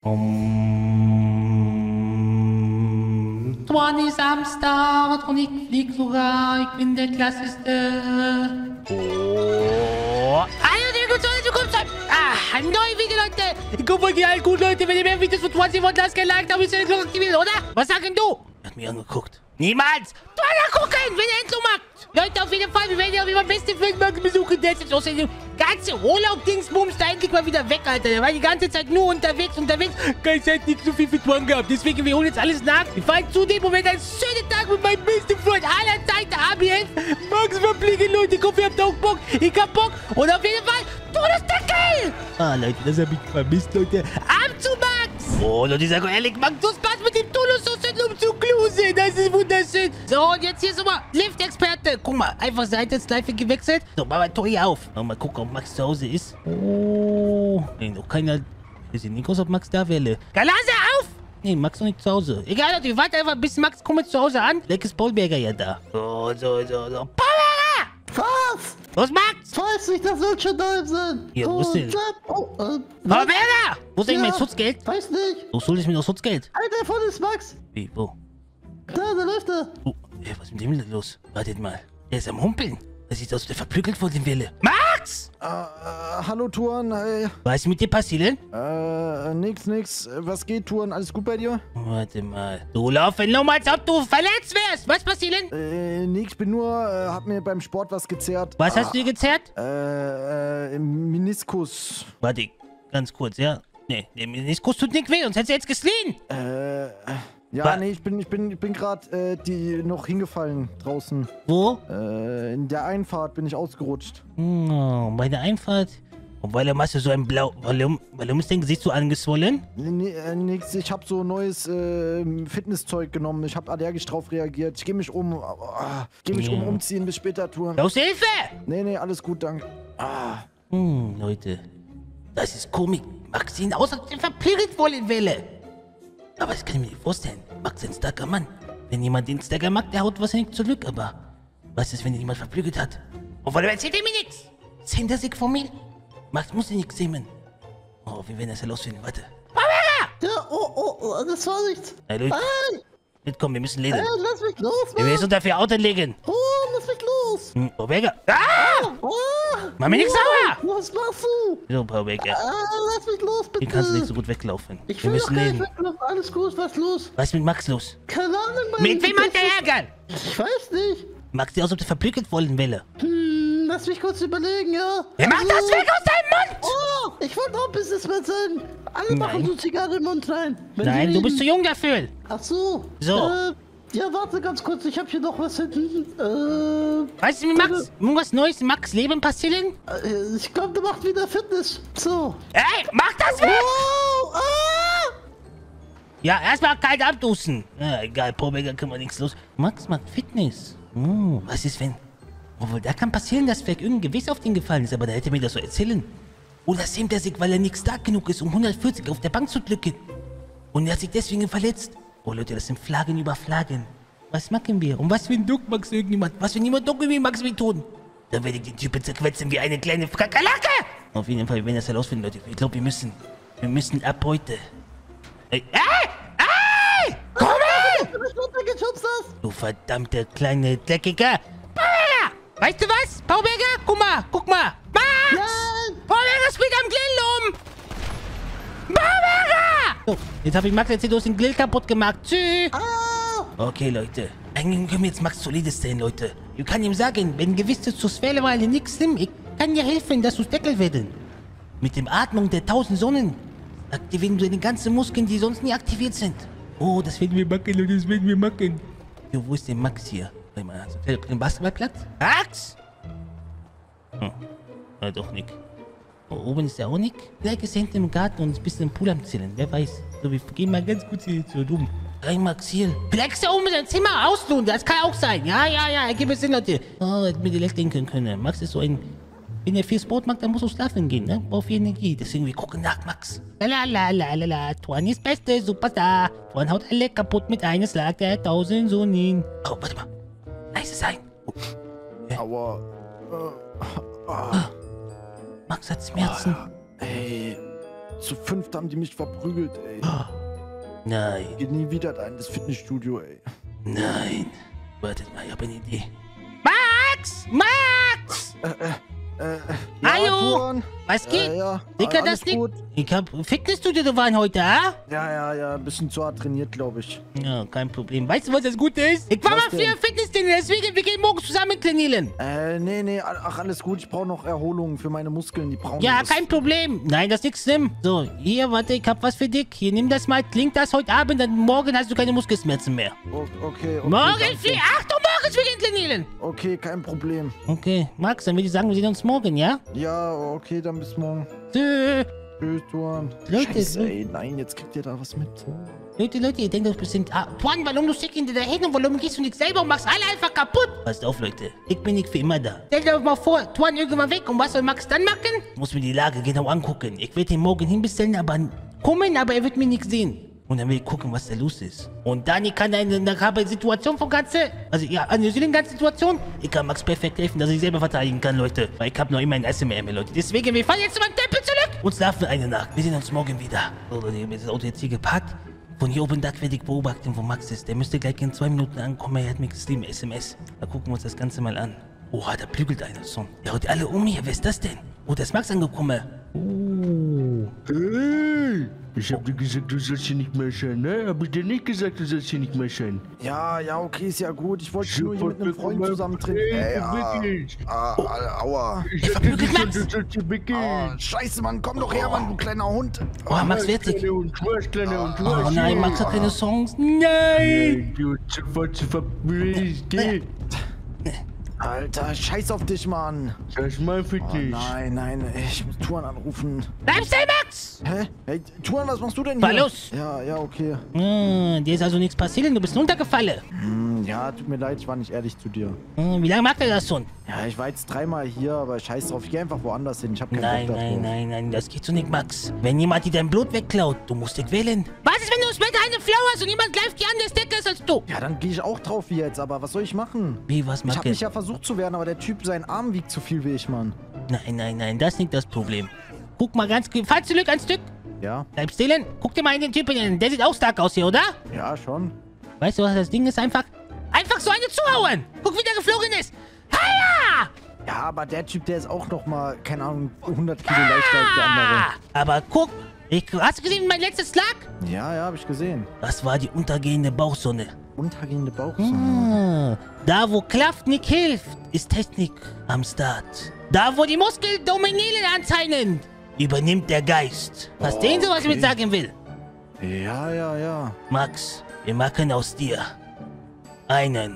Tuan ist am Start und ich flieg sogar. Ich bin der Klasseste. Oh. Ein neues Video, Leute. Ich hoffe, euch allen gut, Leute. Wenn ihr mehr Videos von 20 wollt, lasst gerne Like, da müsst ihr den aktivieren, oder? Was sagen du? Er hat mich angeguckt. Niemals. Du angucken, wenn ihr Endlo macht. Leute, auf jeden Fall, wir werden ja auch immer beste Filmmarken besuchen. Der ist jetzt aus dem ganzen Urlaub-Dingsbums da endlich mal wieder weg, Alter. Der war die ganze Zeit nur unterwegs. Keine Zeit, nicht so viel für Tuan gehabt. Deswegen, wir holen jetzt alles nach. Wir fahren zu dem Moment einen schönen Tag mit meinem besten Freund aller Zeiten, ABF. Max verfliegen, Leute. Ich hoffe, ihr habt auch Bock. Ich hab Bock. Und auf jeden Fall, Todesdeckel! Ah, Leute, das hab ich vermisst, Leute. Ab zu Max! Oh, Leute, ich sag euch ehrlich, Max, du Spaß mit dem Tunnel zu Klose. Das ist wunderschön. So, und jetzt hier so mal Lift-Experte. Guck mal, einfach Seite ins Live gewechselt. So, mach mal Tor hier auf. Mal gucken, ob Max zu Hause ist. Oh. Nee, noch keiner. Wir sehen nicht aus, ob Max da wäre. Galase, auf! Nee, Max noch nicht zu Hause. Egal, Leute, wir warten einfach, bis Max kommt zu Hause an. Vielleicht ist Paulberger ja da. So. Paulberger! Was? Los, Max! Weiß nicht, das wird schon da sein. Ja, wo ist denn? Paulberger! Wo ist denn mein Schutzgeld? Weiß nicht. Wo soll ich mir noch Schutzgeld? Alter, vorne ist Max. Wie, wo? Da läuft er. Oh, was ist mit dem denn los? Wartet mal. Der ist am Humpeln. Das sieht aus, als ob der verprügelt vor den Welle. Max! Hallo, Tuan. Was ist mit dir passiert? Nix. Was geht, Tuan? Alles gut bei dir? Warte mal. Du laufen nur mal, als ob du verletzt wärst. Was passiert denn? Nix, bin nur, hab mir beim Sport was gezerrt. Was hast du dir gezerrt? Meniskus. Warte, ganz kurz, ja? Nee, der Meniskus tut nicht weh, sonst hättest du jetzt gesehen. Ja, nee, ich bin gerade noch hingefallen draußen. Wo? In der Einfahrt bin ich ausgerutscht. Oh, bei der Einfahrt. Und warum hast du so ein Blau... Warum ist dein Gesicht so angeschwollen? Nix, ich habe so neues Fitnesszeug genommen. Ich habe allergisch drauf reagiert. Ich gehe mich umziehen. Bis später, Tour. Los, Hilfe! Nee, alles gut, danke. Leute. Das ist Komik. Max sieht aus, als ob er verprügelt wollen Welle. Aber das kann ich mir nicht vorstellen. Max ist ein starker Mann. Wenn jemand den Stagger mag, der haut wahrscheinlich zurück. Aber was ist, wenn ihn jemand verprügelt hat? Und warum erzählt er mir nichts? Sendet er sich von mir? Max muss ihn nichts sehen. Oh, wie werden das herausfinden? Warte. Paulberger! Ja, das war nichts. Hey, Leute. Jetzt komm, wir müssen lesen. Lass mich los, Mann. Wir müssen dafür Auto legen. Oh, lass mich los. Paulberger. Mach mir nichts sauer. Was machst du? So, Paulberger. Lass mich los, bitte. Hier kannst du nicht so gut weglaufen. Ich will doch gar nicht weglaufen. Alles gut, was ist los? Was ist mit Max los? Keine Ahnung, Mann. Mit wem hat der Ärger? Ich weiß nicht. Max sieht aus, als ob der verprügelt wollen Welle. Lass mich kurz überlegen, ja. Wer macht das weg aus deinem Mund? Oh, ich wollte auch Businessman sein. Alle machen so Zigarre im Mund rein. Nein, du bist zu jung dafür. Ach so. So. Ja, warte ganz kurz. Ich habe hier noch was hinten. Weißt du, mit Max? Irgendwas Neues in Max' Leben passieren? Ich glaube, der macht wieder Fitness. So. Ey, mach das weg! Oh, Ja, erstmal kalt abduschen. Ja, egal, Paulberger kann man nichts los. Max macht Fitness. Was ist, wenn... Obwohl, da kann passieren, dass vielleicht irgendein Gewiss auf den gefallen ist, aber da hätte er mir das so erzählen. Oder schämt er sich, weil er nicht stark genug ist, um 140 auf der Bank zu drücken. Und er hat sich deswegen verletzt. Oh Leute, das sind Flaggen über Flaggen. Was machen wir? Und was, wenn Duck Max irgendjemand? Was, wenn jemand Duck irgendwie Max wehtun? Dann werde ich den Typen zerquetschen wie eine kleine Kakerlake. Auf jeden Fall, wir werden das herausfinden, Leute. Ich glaube, wir müssen ab heute. Ey! Komm her! Du verdammte kleine Dreckiger! Paulberger! Weißt du was? Paulberger? Guck mal! Max! Nein! Paulberger spielt am Grill Paulberger! So, jetzt habe ich Max erzählt, du hast den Grill kaputt gemacht. Tschüss! Okay, Leute. Eigentlich können wir jetzt Max zur Rede stellen, Leute. Ich kann ihm sagen, wenn gewisse zu Sphäre weil nichts nimmt, ich kann dir helfen, dass du Deckel werden. Mit dem Atmung der 1000 Sonnen aktivieren wir die ganzen Muskeln, die sonst nie aktiviert sind. Oh, das werden wir machen, Leute, das werden wir machen. Jo, wo ist denn Max hier? Warte mal, hast du den Basketballplatz? Max! Ja, doch nicht. Oh, oben ist der auch nicht. Vielleicht ist er hinten im Garten und ist ein bisschen im Pool am Zählen. Wer weiß. So, wir gehen mal ganz kurz hier zu rum. Hey, Max, hier. Vielleicht ist er oben in seinem Zimmer ausruhen. Das kann auch sein. Ja, ergibt es Sinn, Leute. Oh, hätte mir die Leck denken können. Max ist so ein... Wenn er viel Sport macht, dann muss er schlafen gehen, ne? Braucht viel Energie. Deswegen, wir gucken nach Max. Lalalala. Tuan ist beste Superstar. Tuan haut alle kaputt mit einem Schlag der 1000 Sonnen. Oh, warte mal. Leise sein. Oh. Aua. Max hat Schmerzen. Hey, zu 5 haben die mich verprügelt, ey. Nein. Geht nie wieder da in das Fitnessstudio, ey. Nein. Wartet mal, ich habe eine Idee. Max! Max! Hallo? Tuan. Was geht? Ja, Dicker, alles das Ding. gut. Ich hab Fitnessstudio, du waren heute, ah? Ja, ein bisschen zu hart trainiert, glaube ich. Ja, kein Problem. Weißt du, was das Gute ist? Ich war mal Was für denn? Fitnesstraining, deswegen, wir gehen morgen zusammen trainieren. Nee, ach, alles gut. Ich brauche noch Erholung für meine Muskeln, die brauchen Ja, das. kein Problem. Nein, das ist nichts schlimm. So, hier, warte, ich hab was für dich. Hier, nimm das mal, klingt das heute Abend, dann morgen hast du keine Muskelschmerzen mehr. Okay. Morgen danke. viel. Achtung, morgens wir gehen trainieren. Okay, kein Problem. Okay, Max, dann würde ich sagen, wir sehen uns morgen, ja? Ja, okay, dann bis morgen. Tschö. Tschüss, Tuan. Leute, Scheiße, ey, nein, jetzt kriegt ihr da was mit. Leute, ihr denkt doch bestimmt, Tuan, warum du schickst hinter dahin und warum gehst du nicht selber und machst alle einfach kaputt? Passt auf, Leute. Ich bin nicht für immer da. Stell dir doch mal vor, Tuan irgendwann weg und was soll Max dann machen? Ich muss mir die Lage genau angucken. Ich werde ihn morgen hinbestellen, aber er wird mich nicht sehen. Und dann will ich gucken, was da los ist. Und dann, ich kann eine Situation von analysieren ganze Situation. Ich kann Max perfekt helfen, dass ich selber verteidigen kann, Leute. Weil ich habe noch immer ein SMR, Leute. Deswegen, wir fahren jetzt zu meinem Tempel zurück und schlafen eine Nacht. Wir sehen uns morgen wieder. So, Leute, ich habe das Auto jetzt hier geparkt. Von hier oben da werde ich beobachten, wo Max ist. Der müsste gleich in 2 Minuten ankommen. Er hat mir geschrieben, SMS. Da gucken wir uns das Ganze mal an. Oha, da prügelt einer schon. Ja, und alle um hier. Wer ist das denn? Oh, da ist Max angekommen. Hey, ich hab dir gesagt, du sollst hier nicht mehr sein, ne? Hab ich dir nicht gesagt, du sollst hier nicht mehr sein? Ja, okay, ist ja gut. Ich wollte nur hier mit einem Freund zusammen trainieren. Aua. Ich hab dir gesagt, du sollst hier weggehen. Scheiße, Mann, komm doch her, Mann, du kleiner Hund. Oh, Max wird sich. Kleiner Hund, Oh nein, Max hat keine Chance. Nein! Hey, du sofort zu verblöd, geh. Alter, scheiß auf dich, Mann. Das ist mein für Oh, dich. nein, ich muss Tuan anrufen. Bleib still, Max! Hä? Hey, Tuan, was machst du denn hier? Fahr los! Ja, okay. Dir ist also nichts passiert, du bist runtergefallen. Ja, tut mir leid, ich war nicht ehrlich zu dir. Wie lange macht er das schon? Ja, ich war jetzt 3-mal hier, aber scheiß drauf. Ich geh einfach woanders hin. Ich hab keinen Bock drauf. Nein, das geht so nicht, Max. Wenn jemand dir dein Blut wegklaut, du musst dich wählen. Was ist, wenn du später eine Frau hast und jemand greift dir an, der stärker ist als du? Ja, dann gehe ich auch drauf wie jetzt, aber was soll ich machen? Wie, was Ich hab machen? mich ja versucht zu werden, aber der Typ, sein Arm wiegt zu viel wie ich, Mann. Nein, das ist nicht das Problem. Guck mal ganz kurz, fahr zurück ein Stück. Ja? Bleib stehen. Guck dir mal in den Typen hin. Der sieht auch stark aus hier, oder? Ja, schon. Weißt du, was das Ding ist? Einfach so eine zuhauen. Guck, wie der geflogen ist. Heia! Ja, aber der Typ, der ist auch noch mal, keine Ahnung, 100 Kilo leichter als der andere. Aber guck, hast du gesehen, mein letztes Schlag? Ja, hab ich gesehen. Das war die untergehende Bauchsonne. Untergehende Bauchsonne. Da, wo Kraft nicht hilft, ist Technik am Start. Da, wo die Muskeln dominieren anscheinend, übernimmt der Geist. Verstehen Sie, was ich mit sagen will? Ja. Max, wir machen aus dir einen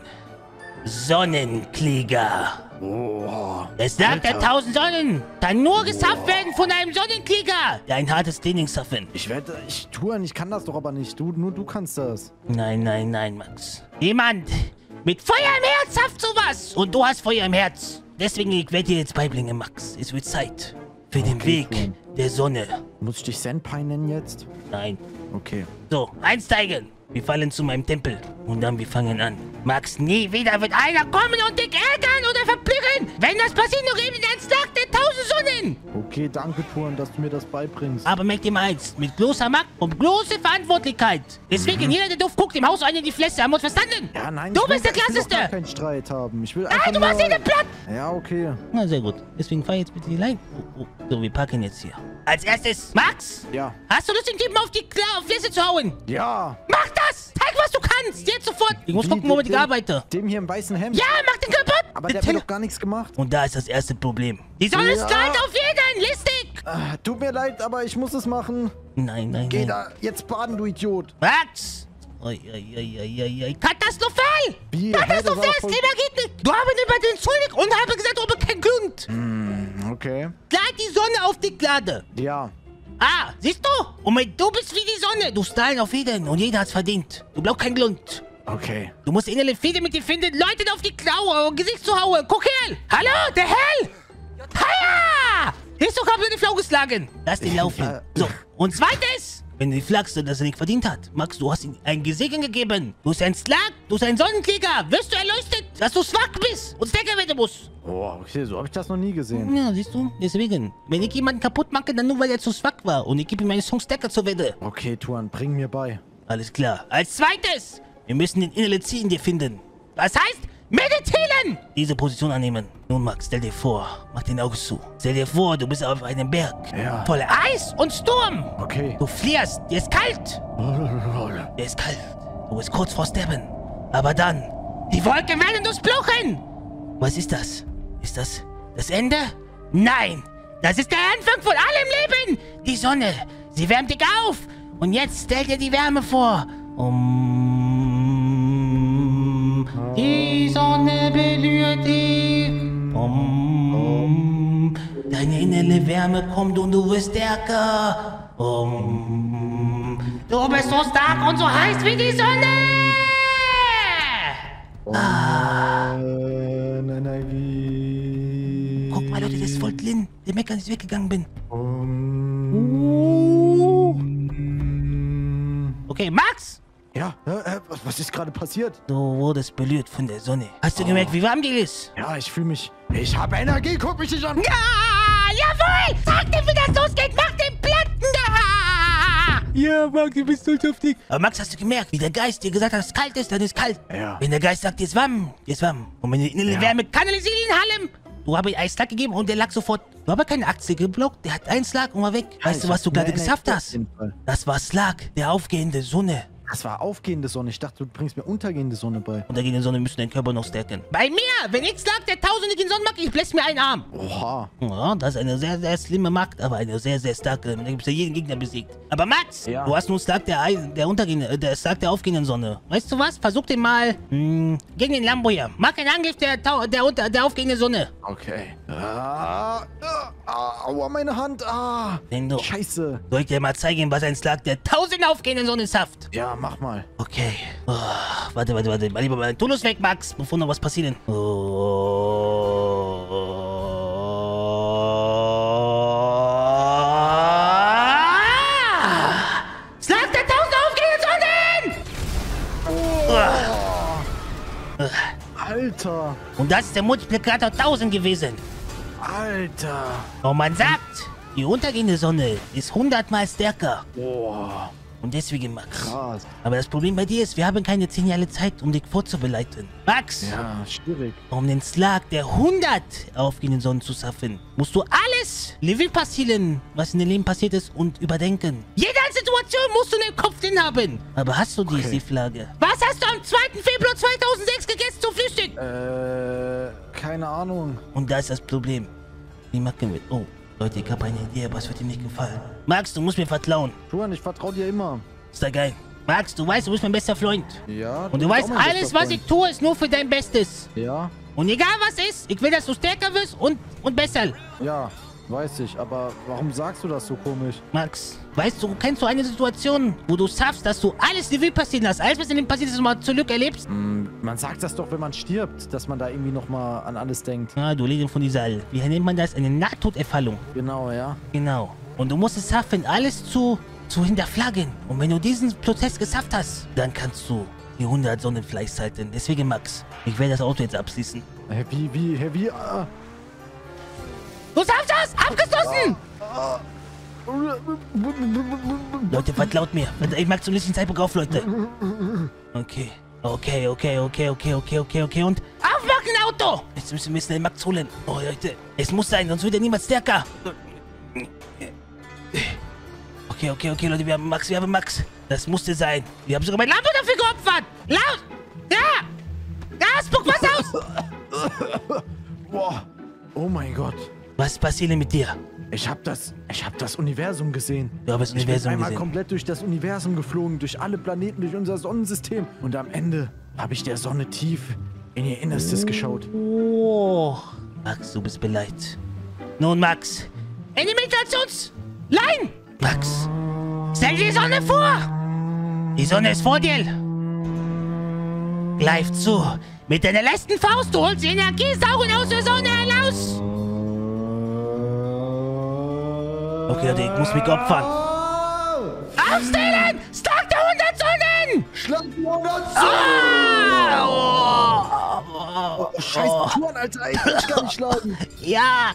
Sonnenkrieger. Oh, Es sagt, der 1000 Sonnen kann nur geschafft werden von einem Sonnenkrieger, der ein hartes Training schaffen. ich kann das doch aber nicht. Nur du kannst das. Nein, Max. Jemand mit Feuer im Herz schafft sowas. Und du hast Feuer im Herz. Deswegen, ich werde dir jetzt beibringen, Max. Es wird Zeit für den Weg cool. der Sonne. Muss ich dich Senpai nennen jetzt? Nein. Okay. So, einsteigen. Wir fallen zu meinem Tempel. Und dann wir fangen an. Max, nie wieder wird einer kommen und dich ärgern oder verprügeln. Wenn das passiert, nur geben wir einen Schlag der 1000 Sonnen. Okay, danke, Tuan, dass du mir das beibringst. Aber merkt ihm eins, mit großer Macht und großer Verantwortlichkeit. Deswegen, jeder, der doof guckt, im Haus einen in die Fresse. Haben wir uns verstanden? Ja, nein, Du ich will bist der gar Klasseste. keinen Streit haben. Ich will einfach Du machst nur... ihn platt. Ja, okay. Na, sehr gut. Deswegen fahr jetzt bitte die Leine. So, wir parken jetzt hier. Als erstes, Max! Ja. Hast du Lust, den Typen auf die Fresse zu hauen? Ja. Mach das! Zeig, was du kannst! Jetzt sofort! Ich muss gucken, wo wir die arbeiten. Dem hier im weißen Hemd. Ja, mach den kaputt! Aber der hat mir doch gar nichts gemacht. Und da ist das erste Problem. Die Sonne Ja. strahlt auf jeden! Listig! Tut mir leid, aber ich muss es machen. Nein. Geh da jetzt baden, du Idiot. Max! Katastrophal! Wie? Katastrophal! Hä, das Das war voll- Thema geht nicht! Du habe über den Schuldig und habe gesagt, aber kein Grund! Okay. Gleit die Sonne auf die Glade! Ja. Siehst du? Und du bist wie die Sonne. Du strahlen auf jeden und jeder hat's verdient. Du brauchst keinen Grund. Okay. Du musst innerlich Friede mit dir finden, Leute auf die Klaue und Gesicht zu hauen. Guck her! Hallo, der Hell! Hiya! Siehst du, hab dir die Frau geschlagen. Lass den laufen. So, und zweites, wenn du flachst und das er nicht verdient hat. Max, du hast ihm ein Gesegen gegeben. Du bist ein Slag, du bist ein Sonnenkrieger. Wirst du erleuchtet, dass du schwach bist und stärker werden musst. Oh, okay, so habe ich das noch nie gesehen. Ja, siehst du? Deswegen. Wenn ich jemanden kaputt mache, dann nur, weil er zu schwach war. Und ich gebe ihm eine Chance, stärker zu werden. Okay, Tuan, bring mir bei. Alles klar. Als zweites, wir müssen den inneren Ziel in dir finden. Das heißt, meditieren! Diese Position annehmen. Nun, Max, stell dir vor, mach den Augen zu. Stell dir vor, du bist auf einem Berg. Ja. Voller Eis und Sturm. Okay. Du frierst, dir ist kalt. Dir ist kalt. Du bist kurz vor Sterben. Aber dann, die Wolken werden durchbrochen. Was ist das? Ist das das Ende? Nein, das ist der Anfang von allem Leben. Die Sonne, sie wärmt dich auf. Und jetzt stell dir die Wärme vor. Die Sonne berührt dich. Deine innere Wärme kommt und du wirst stärker. Du bist so stark und so heiß wie die Sonne. Nein, wie... Guck mal, Leute, das ist voll Lin. Der Mecker ist weggegangen bin. Okay, Max! Ja, was ist gerade passiert? Du wurdest berührt von der Sonne. Hast du gemerkt, wie warm die ist? Ja, ich fühle mich... Ich habe Energie, guck mich nicht an! Ja, jawohl! Sag dir, wie das losgeht! Mach den Platten da! Ja, Max, du bist stolz auf dich. Aber Max, hast du gemerkt, wie der Geist dir gesagt hat, dass es kalt ist, dann ist es kalt. Ja. Wenn der Geist sagt, dir ist warm, dir ist warm. Und wenn die innere Wärme kanalisiert in Hallen, du hast ihm einen Schlag gegeben und der lag sofort. Du hast aber keine Aktie geblockt, der hat einen Schlag und war weg. Weißt du, was du gerade geschafft hast? Das war Schlag der aufgehenden Sonne. Das war aufgehende Sonne. Ich dachte, du bringst mir untergehende Sonne bei. Untergehende Sonne müssen deinen Körper noch stärken. Bei mir, wenn ich Schlag der tausendlichen Sonne mag, ich bläst mir einen Arm. Oha. Ja, das ist eine sehr, sehr schlimme Macht, aber eine sehr, sehr starke. Da gibt es ja jeden Gegner besiegt. Aber Max, Ja. du hast nun Schlag der Schlag der aufgehenden Sonne. Weißt du was? Versuch den mal gegen den Lambo hier. Mach einen Angriff der aufgehenden Sonne. Okay. Aua, meine Hand. Wenn du. Scheiße. Soll ich dir mal zeigen, was ein Schlag der 1000 aufgehenden Sonne schafft? Ja, mach mal. Okay. Oh, warte. Mal lieber mal Tunnels weg, Max, bevor noch was passiert. Schlag der 1000 aufgehenden Sonnen! Alter. Und das ist der Multiplikator 1000 gewesen. Alter. Und man sagt, die untergehende Sonne ist 100-mal stärker. Boah. Und deswegen, Max. Krass. Aber das Problem bei dir ist, wir haben keine 10 Jahre Zeit, um dich vorzubereiten. Max, Ja, schwierig. um den Schlag der 100 aufgehenden Sonnen zu schaffen, musst du alles Revue passieren, was in deinem Leben passiert ist, und überdenken. Jede Situation musst du in deinem Kopf drin haben. Aber hast du die Frage? Was hast du am 2. Februar 2006 gegessen zum Frühstück? Keine Ahnung. Und da ist das Problem. Wie machen wir? Oh, Leute, ich habe eine Idee, aber es wird dir nicht gefallen. Max, du musst mir vertrauen. Tuan, ich vertraue dir immer. Ist da geil. Max, du weißt, du bist mein bester Freund. Ja. Und du weißt, alles, was ich tue, ist nur für dein Bestes. Ja. Und egal was ist, ich will, dass du stärker wirst und besser. Ja, weiß ich. Aber warum sagst du das so komisch? Max, weißt du, kennst du eine Situation, wo du schaffst, dass du alles Revue passieren lässt, alles, was in dem passiert ist, mal zurück erlebst? Man sagt das doch, wenn man stirbt, dass man da irgendwie nochmal an alles denkt. Ah, du Legend von dieser. Wie nennt man das? Eine Nahtoderfahrung. Genau, ja. Genau. Und du musst es schaffen, alles zu hinterfragen. Und wenn du diesen Prozess geschafft hast, dann kannst du die 100 Sonnen halten. Deswegen, Max, ich werde das Auto jetzt abschließen. Wie? Du schaffst das! Abgeschlossen! Leute, vertraut mir. Ich mag zum nächsten Zeitpunkt auf, Leute. Okay. Und aufmachen, Auto! Jetzt müssen wir schnell Max holen. Oh, Leute. Es muss sein, sonst wird er niemals stärker. Okay, Leute, wir haben Max. Das musste sein. Wir haben sogar mein Lambo dafür geopfert. Laut! Ja! Ja, spuck was aus! Boah. Oh mein Gott. Was passiert denn mit dir? Ich hab das Universum gesehen. Du hast das Ich bin Universum einmal gesehen. komplett durch das Universum geflogen, durch alle Planeten, durch unser Sonnensystem. Und am Ende habe ich der Sonne tief in ihr Innerstes geschaut. Oh. Max, du bist beleidigt. Nun, Max. In die Meditationslein! Max, stell dir die Sonne vor! Die Sonne ist vor dir. Greif zu. Mit deiner letzten Faust, du holst die Energiesaugen aus der Sonne heraus. Okay, Leute, ich muss mich opfern. Aufstellen! Stark der 100 Sonnen! Schlag die 100 Sonnen! Oh, scheiß Touren, Alter. Ey, ich will dich gar nicht schlagen. Ja!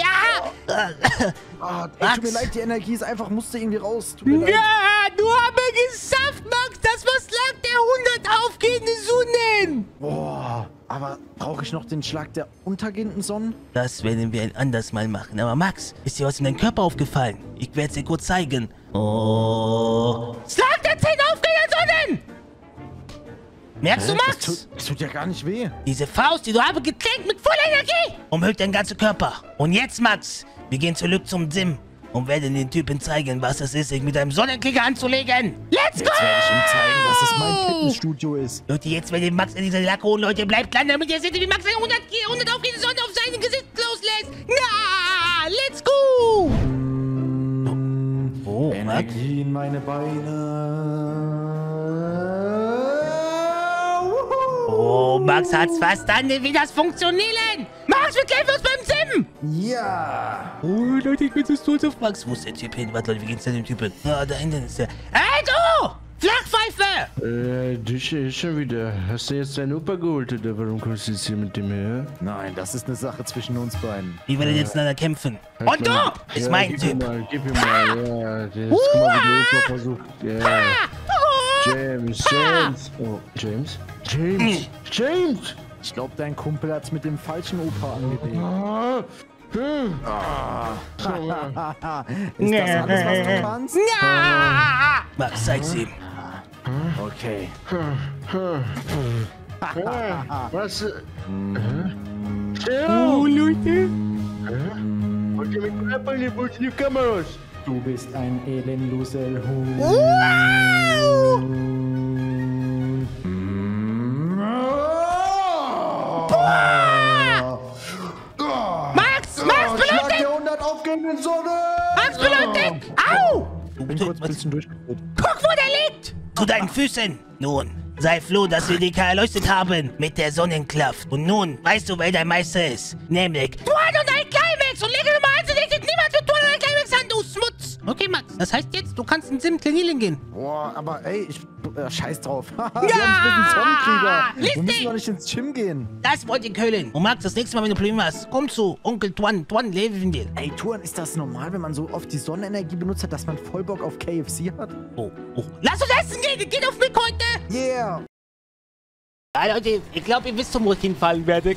Ey, tut mir leid, die Energie ist einfach, musste irgendwie raus. Tut mir leid. Ja, du haben geschafft, Max! Das war Schlag der 100 aufgehende Sonnen! Boah, aber brauche ich noch den Schlag der untergehenden Sonnen? Das werden wir ein anderes Mal machen. Aber Max, ist dir was in deinem Körper aufgefallen? Ich werde es dir kurz zeigen. Oh. Schlag der 10 aufgehenden Sonnen! Merkst du, Max? Das tut ja gar nicht weh. Diese Faust, die du habe, getränkt mit voller Energie, umhüllt deinen ganzen Körper. Und jetzt, Max, wir gehen zurück zum Gym und werden den Typen zeigen, was es ist, sich mit einem Sonnenklicker anzulegen. Let's go! Jetzt werde ich ihm zeigen, dass es mein Fitnessstudio ist. Leute, jetzt werden Max in diese Lacke holen. Leute, bleibt dran, damit ihr seht, wie Max eine 100 aufgehende Sonne auf seinem Gesicht loslässt. Na, let's go! Oh, Energie in meine Beine. Oh, Max hat's verstanden, wie das funktioniert. Max, wir kämpfen uns beim Gym. Ja. Oh, Leute, ich bin so stolz auf Max. Wo ist der Typ hin? Warte, Leute, wie geht's denn dem Typen? Ah, da hinten ist der. Hey, du! Flachpfeife! Dich schon wieder. Hast du jetzt deinen Opa geholt oder warum kommst du jetzt hier mit dem her? Nein, das ist eine Sache zwischen uns beiden. Wir werden jetzt miteinander kämpfen. Und du! Ist mein Typ. Gib ihm mal, ja. Jetzt guck mal, wie der Opa versucht. Ja. James. Oh, James? Ich glaube, dein Kumpel hat's mit dem falschen Opa angelegt. Ist das alles, was du kannst? Ja! Max, zeig's ihm. Okay. Was? Oh, Leute. Okay, mit Körper in die Kameras. Du bist ein elenloser Hund. Max, beläuft dich! 100 aufgehenden Sonne! Max, beläuft dich! Au! Ich bin kurz ein bisschen durchgedreht. Guck, wo der liegt! Zu deinen Füßen. Nun, sei froh, dass wir dich erleuchtet haben mit der Sonnenkraft. Und nun, weißt du, wer dein Meister ist? Nämlich Tuan und ein Climax! Und lege Nummer 1 richtet niemand für Tuan und ein Climax an, du Schmutz! Okay, Max, das heißt jetzt, du kannst in Sim trainieren gehen. Boah, aber ey, scheiß drauf. Wir haben einen Sonnenkrieger. Wir Listig. müssen doch nicht ins Gym gehen. Das wollte ich hören. Und Max, das nächste Mal, wenn du Probleme hast, komm zu Onkel Tuan. Tuan, leben dir. Ey, Tuan, ist das normal, wenn man so oft die Sonnenenergie benutzt hat, dass man voll Bock auf KFC hat? Oh. Lass uns essen gehen! Geht auf mich heute! Yeah! Ja, Leute, ich glaube, ihr wisst schon, wo ich hinfallen werde.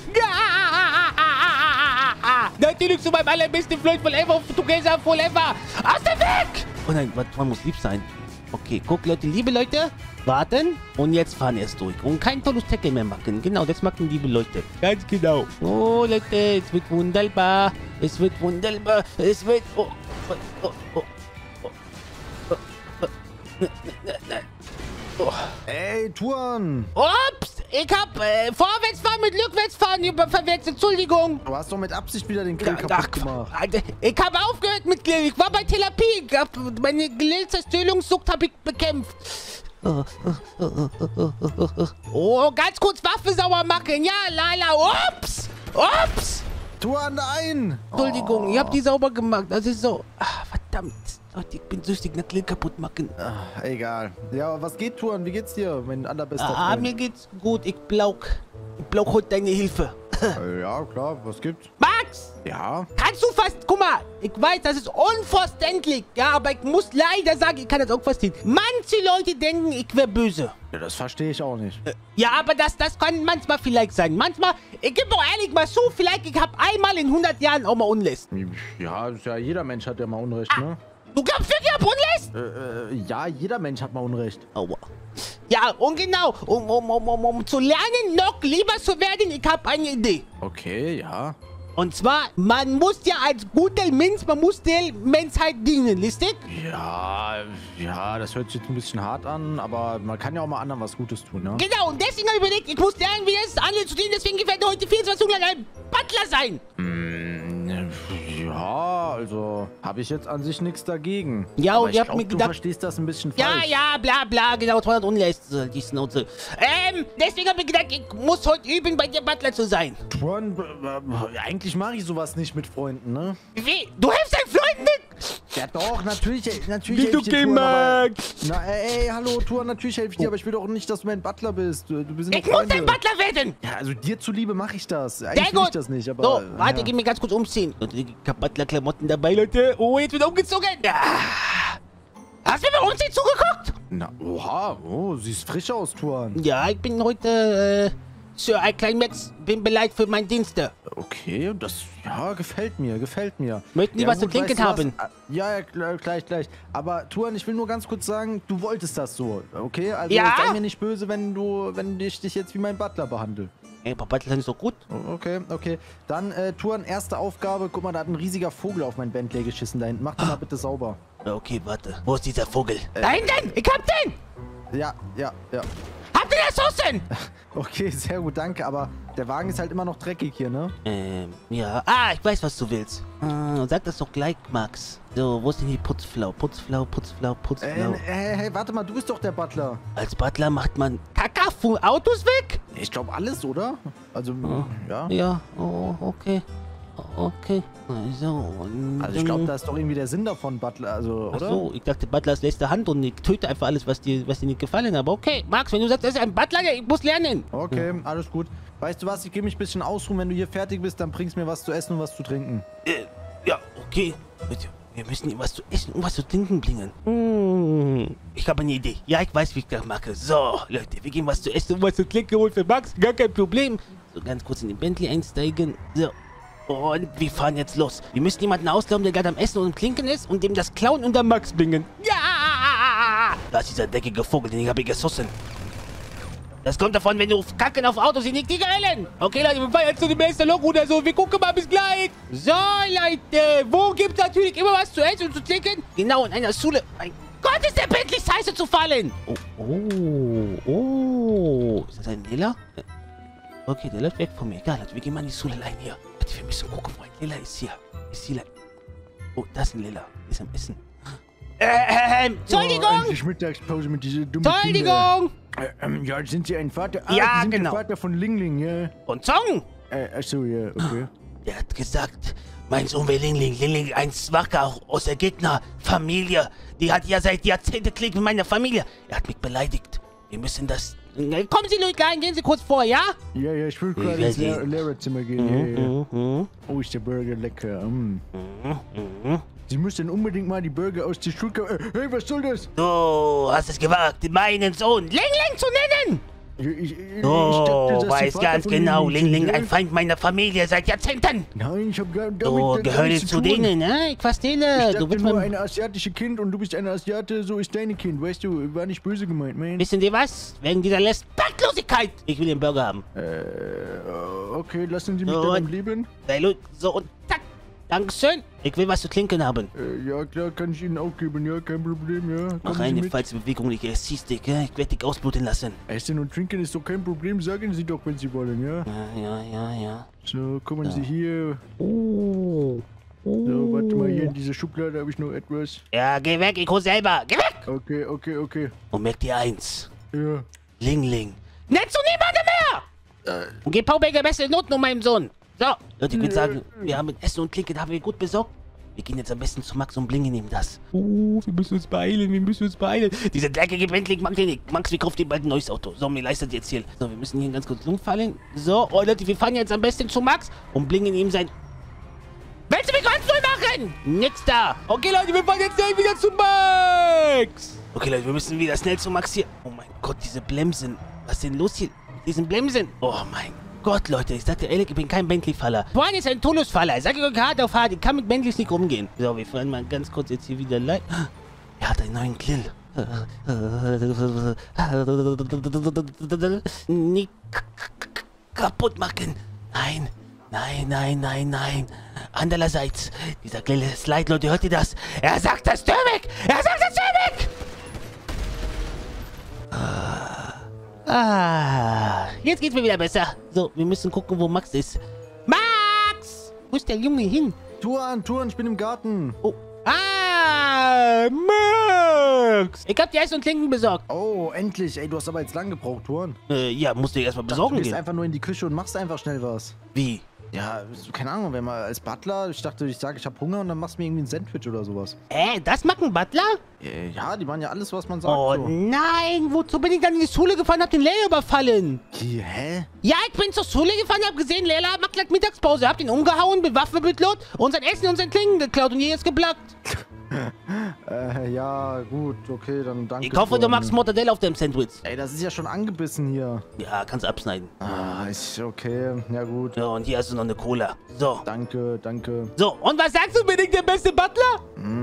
Natürlich zu meinem allerbesten Freund forever, together forever. Aus dem Weg! Oh nein, man muss lieb sein. Okay, guck, Leute, liebe Leute, warten und jetzt fahren erst durch. Und kein tolles Tackle mehr machen. Genau, das machen liebe Leute. Ganz genau. Oh, Leute, es wird wunderbar. Es wird wunderbar. Es wird... Ey, Tuan! Ups! Ich hab Vorwärtsfahren mit Rückwärtsfahren verwechselt. Entschuldigung. Du hast doch mit Absicht wieder den Grill kaputt gemacht. Ich habe aufgehört mit Grill. Ich war bei Therapie. Meine Grillzerstörungssucht habe ich bekämpft. Oh, ganz kurz Waffe sauer machen. Ja, Lala. Ups! Tuan, nein! Entschuldigung, ich habe die sauber gemacht. Das ist so... Ach, verdammt. Ich bin süchtig, nach Grill kaputt machen. Ach, egal. Ja, was geht, Tuan? Wie geht's dir, mein allerbester Freund? Mir geht's gut. Ich brauch heute deine Hilfe. Ja, klar. Was gibt's? Max! Ja? Kannst du fast... Guck mal, ich weiß, das ist unverständlich. Ja, aber ich muss leider sagen, ich kann das auch verstehen. Manche Leute denken, ich wäre böse. Ja, das verstehe ich auch nicht. Ja, aber das kann manchmal vielleicht sein. Manchmal, ich gebe auch ehrlich mal zu, vielleicht ich habe einmal in 100 Jahren auch mal Unrecht. Ja, jeder Mensch hat ja mal Unrecht, ne? Du glaubst wirklich, ich hab Unrecht? Ja, jeder Mensch hat mal Unrecht. Aua. Ja, und genau, um zu lernen, noch lieber zu werden, ich habe eine Idee. Okay, ja. Und zwar, man muss ja als guter Mensch, man muss der Menschheit dienen, richtig? Ja, das hört sich jetzt ein bisschen hart an, aber man kann ja auch mal anderen was Gutes tun, ne? Genau, und deswegen habe ich überlegt, ich muss lernen, wie es anderen zu dienen, deswegen werde ich heute 24 Stunden lang ein Butler sein. Ja, also habe ich jetzt an sich nichts dagegen. Ja, aber und ihr habt mir du gedacht... verstehst das ein bisschen falsch. Ja, bla bla, genau, 200 Unrecht, die Schnauze. Deswegen habe ich gedacht, ich muss heute üben, bei dir Butler zu sein. Tuan, eigentlich mache ich sowas nicht mit Freunden, ne? Wie? Du hilfst deinen Freunden nicht? Ja doch, natürlich Wie helfe du ich dir, Tuan, aber... Max. Na, ey, hallo, Tuan, natürlich helfe ich dir, aber ich will doch nicht, dass du mein Butler bist. Du bist Ich muss dein Butler werden. Ja, also dir zuliebe mache ich das. Eigentlich Sehr will ich gut. das nicht, aber... So, warte, ja. geh mir ganz kurz umziehen. Und ich hab Butler-Klamotten dabei, Leute. Oh, jetzt wird umgezogen. Ja. Hast du mir beim Umziehen zugeguckt? Na, oha, oh, siehst frisch aus, Tuan. Ja, ich bin heute, Sir Climax, bin beleidigt für meine Dienste. Okay, das, ja, gefällt mir. Möchten Sie was zu trinken weißt du haben? was? Ja, gleich. Aber Tuan, ich will nur ganz kurz sagen, du wolltest das so, okay? Also Ja? sei mir nicht böse, wenn ich dich jetzt wie mein Butler behandle. Ey, aber Butler ist doch gut. Okay. Dann, Tuan, erste Aufgabe. Guck mal, da hat ein riesiger Vogel auf mein Bentley geschissen da hinten. Mach den mal bitte sauber. Okay, warte. Wo ist dieser Vogel? Da hinten! Ich hab den! Ja. Habt ihr das Soßen? Okay, sehr gut, danke. Aber der Wagen ist halt immer noch dreckig hier, ne? Ja. Ich weiß, was du willst. Sag das doch gleich, Max. So, wo ist denn die Putzflau? Putzflau. Hey, warte mal, du bist doch der Butler. Als Butler macht man Kaka von Autos weg? Ich glaube alles, oder? Also, ja. Ja, okay. Okay. Also ich glaube, da ist doch irgendwie der Sinn davon, Butler, also, Ach oder? so, ich dachte, Butler ist letzte Hand und ich töte einfach alles, was dir nicht gefallen hat. Aber okay, Max, wenn du sagst, das ist ein Butler, ich muss lernen. Okay, alles gut. Weißt du was, ich gehe mich ein bisschen ausruhen. Wenn du hier fertig bist, dann bringst du mir was zu essen und was zu trinken. Ja, okay. Wir müssen ihm was zu essen und was zu trinken bringen. Ich habe eine Idee. Ja, ich weiß, wie ich das mache. So, Leute, wir gehen was zu essen und was zu trinken holen für Max. Gar kein Problem. So, ganz kurz in den Bentley einsteigen. So. Und wir fahren jetzt los. Wir müssen jemanden auslaufen, der gerade am Essen und am Trinken ist und dem das Klauen unter Max bringen. Ja! Da ist dieser deckige Vogel, den habe ich geschossen. Das kommt davon, wenn du Kacken auf Autos sind, nicht die Geilen. Okay, Leute, wir fahren jetzt zu dem nächsten Loch oder so. Wir gucken mal, bis gleich. So, Leute, wo gibt es natürlich immer was zu essen und zu trinken? Genau, in einer Schule. Mein Gott, ist der Bentley scheiße zu fallen. Oh. Ist das ein Lila? Okay, der läuft weg von mir. Egal, Leute, wir gehen mal in die Schule rein hier. Warte, wir müssen gucken, wo ein Lila ist hier. Ist hier. Oh, das ist ein Lila. Ist am Essen. Entschuldigung! Endlich Mittagspause mit dieser dummen Entschuldigung! Ja, sind Sie ein Vater? Ja, Sie sind genau. der Vater von Lingling, ja? Und Song! Achso, ja, okay. Der hat gesagt, mein Sohn will Lingling, ein Schwacher aus der Gegnerfamilie. Die hat ja seit Jahrzehnten Krieg mit meiner Familie. Er hat mich beleidigt. Wir müssen das... Kommen Sie, Leute, rein, gehen Sie kurz vor, ja? Ja, ich will gerade ins Lehrerzimmer gehen. Ja. Oh, ist der Burger lecker. Sie müssen unbedingt mal die Burger aus der Schule... Hey, was soll das? Du hast es gewagt, meinen Sohn Lingling zu nennen! Ich Du dachte, dass Sie weißt Vater ganz von genau, sind, Lingling, ja? ein Feind meiner Familie seit Jahrzehnten. Nein, ich hab gar Du gehörst zu denen, ne? Ich verstehe. Ich Du dachte bist nur mein... ein asiatisches Kind und du bist ein Asiate, so ist dein Kind, weißt du? War nicht böse gemeint, man. Wissen Sie was? Wegen dieser Respektlosigkeit. Ich will den Burger haben. Okay, lassen Sie mich So, dann und- am Leben. Sei Leute, so und zack. Dankeschön. Ich will was zu trinken haben. Ja, klar, kann ich Ihnen auch geben, ja, kein Problem, ja. Mach Kommen Sie eine mit. falsche Bewegung, ich erziehst dich, ja? Ich werde dich ausbluten lassen. Essen und Trinken ist doch kein Problem, sagen Sie doch, wenn Sie wollen, ja? Ja. So, kommen Sie hier. Oh. So, warte mal, hier in dieser Schublade habe ich noch etwas. Ja, geh weg, ich hol selber. Geh weg! Okay. Und merk dir eins. Ja. Lingling. Nennst du niemanden mehr! Und gib Paubecker beste Noten um meinen Sohn. So, Leute, ich würde sagen, wir haben mit Essen und Trinken, haben wir gut besorgt. Wir gehen jetzt am besten zu Max und bringen ihm das. Oh, wir müssen uns beeilen. Diese dreckige Bentley mag den nicht. Max, wir kaufen dir bald ein neues Auto. So, mir leistet jetzt hier. So, wir müssen hier ganz kurz umfallen. So, oh Leute, wir fahren jetzt am besten zu Max und bringen ihm sein... Willst du mich ganz neu machen? Nix da. Okay, Leute, wir fahren jetzt schnell wieder zu Max. Okay, Leute, wir müssen wieder schnell zu Max hier. Oh mein Gott, diese Bremsen. Was ist denn los hier? Diesen Bremsen. Oh mein Gott, Leute, ich sagte ehrlich, ich bin kein Bentley-Faller. Juan ist ein Tunnus-Faller. Ich sage euch hart auf hart, ich kann mit Bentleys nicht umgehen. So, wir fahren mal ganz kurz jetzt hier wieder live. Er hat einen neuen Grill. Nicht kaputt machen. Nein. Andererseits, dieser Grill ist leid, Leute, hört ihr das? Er sagt das Störweg! Jetzt geht's mir wieder besser. So, wir müssen gucken, wo Max ist. Max! Wo ist der Junge hin? Tuan, ich bin im Garten. Oh. Max! Ich hab dir Essen und Trinken besorgt. Oh, endlich. Ey, du hast aber jetzt lang gebraucht, Tuan. Ja, musst du erstmal Du besorgen gehst gehen. einfach nur in die Küche und machst einfach schnell was. Wie? Ja, keine Ahnung, wenn man als Butler, ich dachte, ich sage, ich habe Hunger und dann machst du mir irgendwie ein Sandwich oder sowas. Das macht ein Butler? Ja, die machen ja alles, was man sagt. Oh so. nein, wozu bin ich dann in die Schule gefahren, hab den Lehrer überfallen? Hä? Ja, ich bin zur Schule gefahren, hab gesehen, Lehrer macht gleich Mittagspause, hab ihn umgehauen, mit Waffe bedroht und sein Essen und sein Klingen geklaut und hier ist geblackt. Ja, gut, okay, dann danke. Ich hoffe, du magst Mortadella auf deinem Sandwich. Ey, das ist ja schon angebissen hier. Ja, kannst abschneiden. Ist okay, ja gut. Ja, und hier hast du noch eine Cola. So. Danke. So, und was sagst du, bin ich der beste Butler?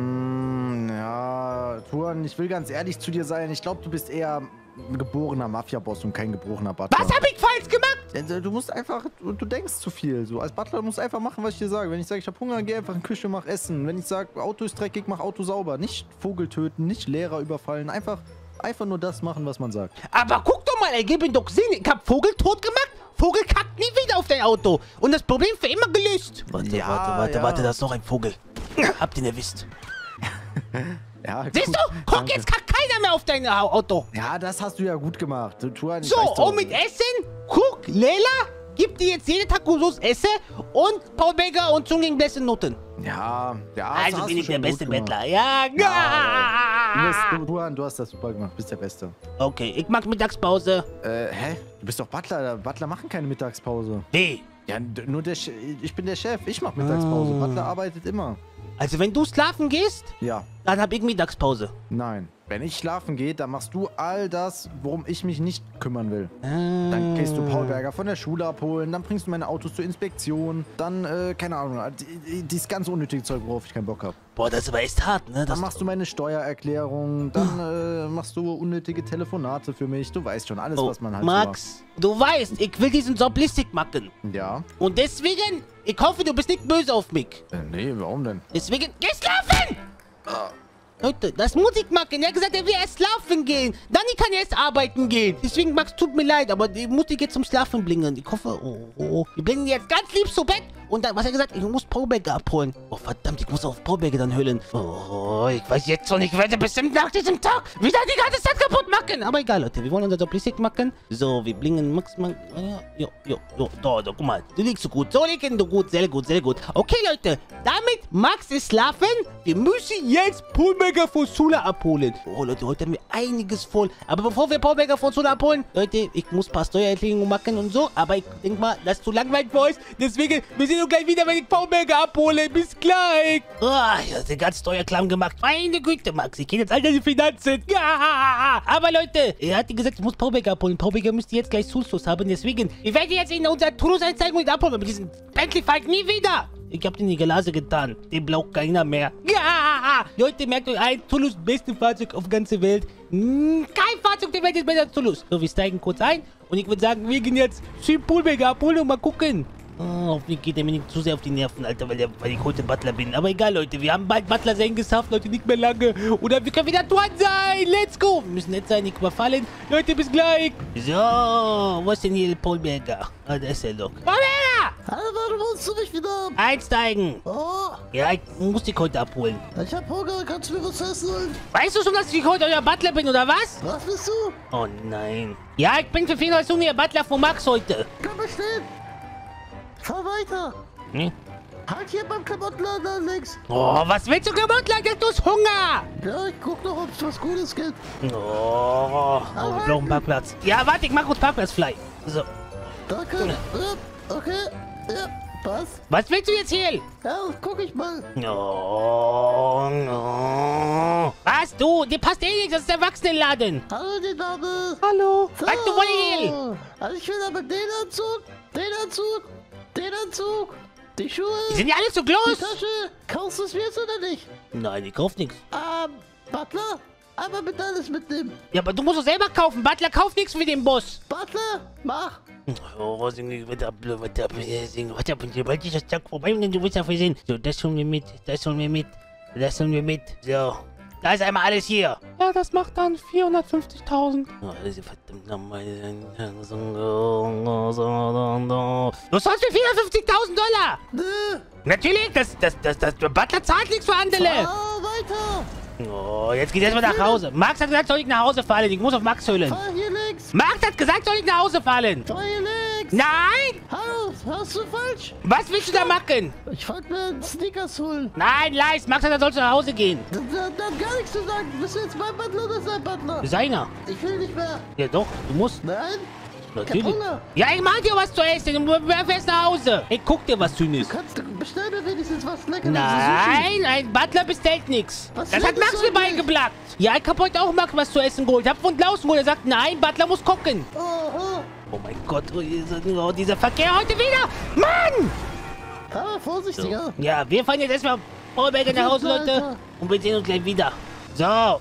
Ja, Tuan, ich will ganz ehrlich zu dir sein. Ich glaube, du bist eher ein geborener Mafia-Boss und kein gebrochener Butler. Was hab ich falsch gemacht? Du musst einfach, du denkst zu viel. So, als Butler musst du einfach machen, was ich dir sage. Wenn ich sage, ich habe Hunger, geh einfach in die Küche, mach Essen. Wenn ich sage, Auto ist dreckig, mach Auto sauber. Nicht Vogel töten, nicht Lehrer überfallen. Einfach nur das machen, was man sagt. Aber guck doch mal, ey, gib ihm doch Sinn. Ich hab Vogel tot gemacht. Vogel kackt nie wieder auf dein Auto. Und das Problem für immer gelöst. Warte, da ist noch ein Vogel. Habt ihn erwischt. Ja, siehst du? Guck, danke. Jetzt kackt keiner mehr auf dein Auto. Ja, das hast du ja gut gemacht. Tuan, so, und mit Essen? Guck, Lela gibt dir jetzt jeden Tag Kusus Essen und Paul Becker und Zunging Blässe Noten. Ja. Also bin ich der beste Bettler. Ja. Tuan, du hast das super gemacht. Bist der Beste. Okay, ich mag Mittagspause. Hä? Du bist doch Butler. Butler machen keine Mittagspause. Nee. Ja, nur ich bin der Chef. Ich mach Mittagspause. Butler arbeitet immer. Also wenn du schlafen gehst, ja, dann hab ich Mittagspause. Nein. Wenn ich schlafen gehe, dann machst du all das, worum ich mich nicht kümmern will. Dann gehst du Paul Berger von der Schule abholen, dann bringst du meine Autos zur Inspektion, dann, keine Ahnung, dieses ganz unnötige Zeug, worauf ich keinen Bock habe. Boah, das ist aber echt hart, ne? Dann machst du meine Steuererklärung, dann machst du unnötige Telefonate für mich. Du weißt schon, alles, was man halt Max, du weißt, ich will diesen Job listig machen. Ja. Und deswegen, ich hoffe, du bist nicht böse auf mich. Nee, warum denn? Deswegen, geh schlafen! Leute, das muss ich machen. Er hat gesagt, er will erst schlafen gehen. Dann kann er erst arbeiten gehen. Deswegen, Max, tut mir leid, aber die muss ich jetzt zum Schlafen bringen. Ich hoffe, wir bringen jetzt ganz lieb zu Bett. Und dann, was hat er gesagt? Ich muss Paul Becker abholen. Oh, verdammt, ich muss auf Paul Becker dann hüllen. Oh, ich weiß jetzt schon, ich werde bestimmt nach diesem Tag wieder die ganze Zeit kaputt machen. Aber egal, Leute, wir wollen unser Job richtig machen. So, wir bringen Max mal. Da, guck mal. Du liegst so gut. So liegen du gut. Sehr gut. Okay, Leute, damit Max ist schlafen. Wir müssen jetzt Paul Becker von Schule abholen. Oh, Leute, heute haben wir einiges voll. Aber bevor wir Paul Becker von Schule abholen, Leute, ich muss ein paar Steuererklärungen machen und so. Aber ich denke mal, das ist zu langweilig für euch. Deswegen, wir sehen uns gleich wieder, wenn ich Paul Becker abhole. Bis gleich. Ja, den ganzen Steuerkram gemacht. Meine Güte, Max, ich kenne jetzt all deine Finanzen. Ja. Aber Leute, er hat gesagt, ich muss Paul Becker abholen. Paul Becker müsste jetzt gleich Schulschluss haben. Deswegen, wir werden jetzt in unser Toulouse einsteigen und abholen. Aber diesen Bentley Falk nie wieder. Ich hab den in die Glase getan. Den braucht keiner mehr. Ja! Leute, merkt euch ein, Toulouse, beste Fahrzeug auf der ganzen Welt. Kein Fahrzeug der Welt ist besser als Toulouse. So, wir steigen kurz ein. Und ich würde sagen, wir gehen jetzt schön Paul Becker abholen und mal gucken. Hoffentlich geht er mir nicht zu sehr auf die Nerven, Alter, weil ich heute Butler bin. Aber egal, Leute, wir haben bald Butler sein geschafft, Leute, nicht mehr lange. Oder wir können wieder Tuan sein. Let's go. Wir müssen nett sein, nicht überfallen. Leute, bis gleich. So, wo ist denn hier Paul Becker? Da ist er doch. Paul Becker! Hallo, warum holst du mich wieder ab? Einsteigen. Oh. Ja, ich muss dich heute abholen. Ich hab Hunger, kannst du mir was essen holen? Weißt du schon, dass ich heute euer Butler bin, oder was? Was bist du? Oh nein. Ja, ich bin für 400 Stunden der Butler von Max heute. Komm mal stehen. Fahr weiter. Halt hier beim Klamottenladen an links. Oh, was willst du Klamottenladen? Du hast Hunger. Ja, ich guck noch, ob es was Gutes gibt. Oh, wir brauchen einen Parkplatz. Ja, warte, ich mach uns Parkplatzfly. So. Danke. Ja, okay. Ja, passt. Was willst du jetzt hier? Ja, guck ich mal. Oh. Was, du? Dir passt eh nichts, das ist der Erwachsenenladen. Hallo, die Dame. Hallo. So. Was, du wolltest hier? Also ich will aber den Anzug, die Schuhe, Die sind ja alle zu die groß. Tasche. Kaufst du es mir jetzt oder nicht? Nein, ich kauf nichts. Butler? Aber bitte alles mitnehmen. Ja, aber du musst doch selber kaufen. Butler kauft nichts für den Boss. Butler, mach. Oh, was bald ist das Tag vorbei und du willst ja versehen. So, das holen wir mit. So. Da ist einmal alles hier. Ja, das macht dann 450.000. Oh, diese verdammt nochmal. Du zahlst mir 450.000 $. Nö. Natürlich, der Butler zahlt nichts für Handele. Fahr weiter. Oh, jetzt geht erstmal nach Hause. Max hat gesagt, soll ich nach Hause fallen. Ich muss auf Max hüllen. Fahr hier links. Max hat gesagt, soll ich nach Hause fallen. Fahr hier links. nix. Nein! Hast du falsch? Was willst du da machen? Ich wollte mir einen Snickers holen. Nein, Leis, Max, dann sollst du nach Hause gehen. Dann gar nichts zu sagen. Bist du jetzt mein Butler oder sein Butler? Seiner. Ich will nicht mehr. Ja doch, du musst. Nein? Natürlich. Ich hab Hunger. Ja, ich mach dir was zu essen. Du fährst nach Hause. Ich guck dir was Schönes. Bestell mir wenigstens was Leckeres. Nein, ein Butler bestellt nichts. Was Das will hat das Max mir eigentlich? beigebracht. Ja, ich hab heute auch Max was zu essen geholt. Ich hab von draußen geholt. Er sagt, nein, Butler muss gucken. Oh mein Gott, dieser Verkehr heute wieder. Mann! Aber vorsichtiger. Ja, wir fahren jetzt erstmal Paulberger nach Hause, Leute. Alter. Und wir sehen uns gleich wieder. So.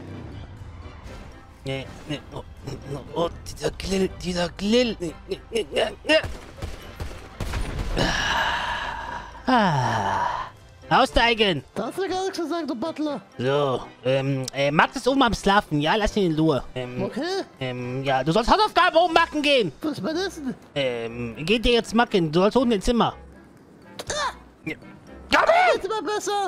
Nee. Oh, dieser Grill. Aussteigen. Da hast du gar nichts gesagt, du Butler. So, Max ist oben am Schlafen. Ja, lass ihn in Ruhe. Okay. Ja, du sollst Hausaufgaben oben machen gehen. Was ist mein Essen? Geht dir jetzt machen. Du sollst unten ins Zimmer. Ja. Komm hin! Jetzt mal besser.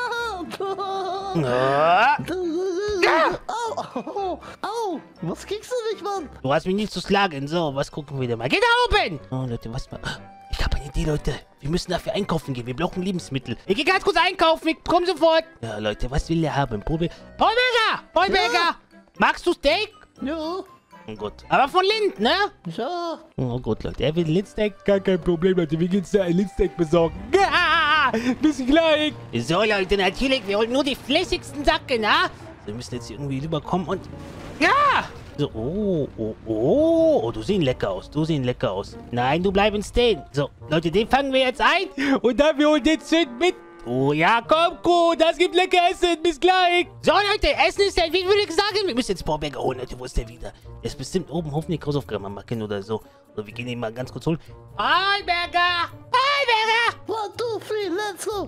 Au. Au. Was kriegst du mich, Mann? Du hast mich nicht zu schlagen. So, was gucken wir denn mal? Geh da oben! Oh, Leute, was mal... Ich habe eine Idee, Leute. Wir müssen dafür einkaufen gehen. Wir brauchen Lebensmittel. Ich gehe ganz kurz einkaufen. Ich komm sofort. Ja, Leute, was will der haben? Paulberger! Ja. Magst du Steak? Ja. Oh Gott. Aber von Lind, ne? Ja. Oh Gott, Leute. Er will Lindsteak. Gar kein Problem, Leute. Wir gehen da ein Lindsteak besorgen. Bis gleich. So, Leute, natürlich. Wir holen nur die flüssigsten Sachen, na? Wir müssen jetzt hier irgendwie rüberkommen und... Ja! So, oh, du siehst lecker aus. Nein, du bleibst stehen. So, Leute, den fangen wir jetzt ein. Und dann wir holen den schön mit. Oh ja, komm, gut, das gibt lecker Essen. Bis gleich. So, Leute, Essen ist der, wie würde ich sagen? Wir müssen jetzt Paulberger holen, Leute. Wo ist der wieder? Der ist bestimmt oben, hoffentlich Hausaufgaben machen oder so. Oder wir gehen ihn mal ganz kurz holen. Paulberger! 1, 2, 3, let's go.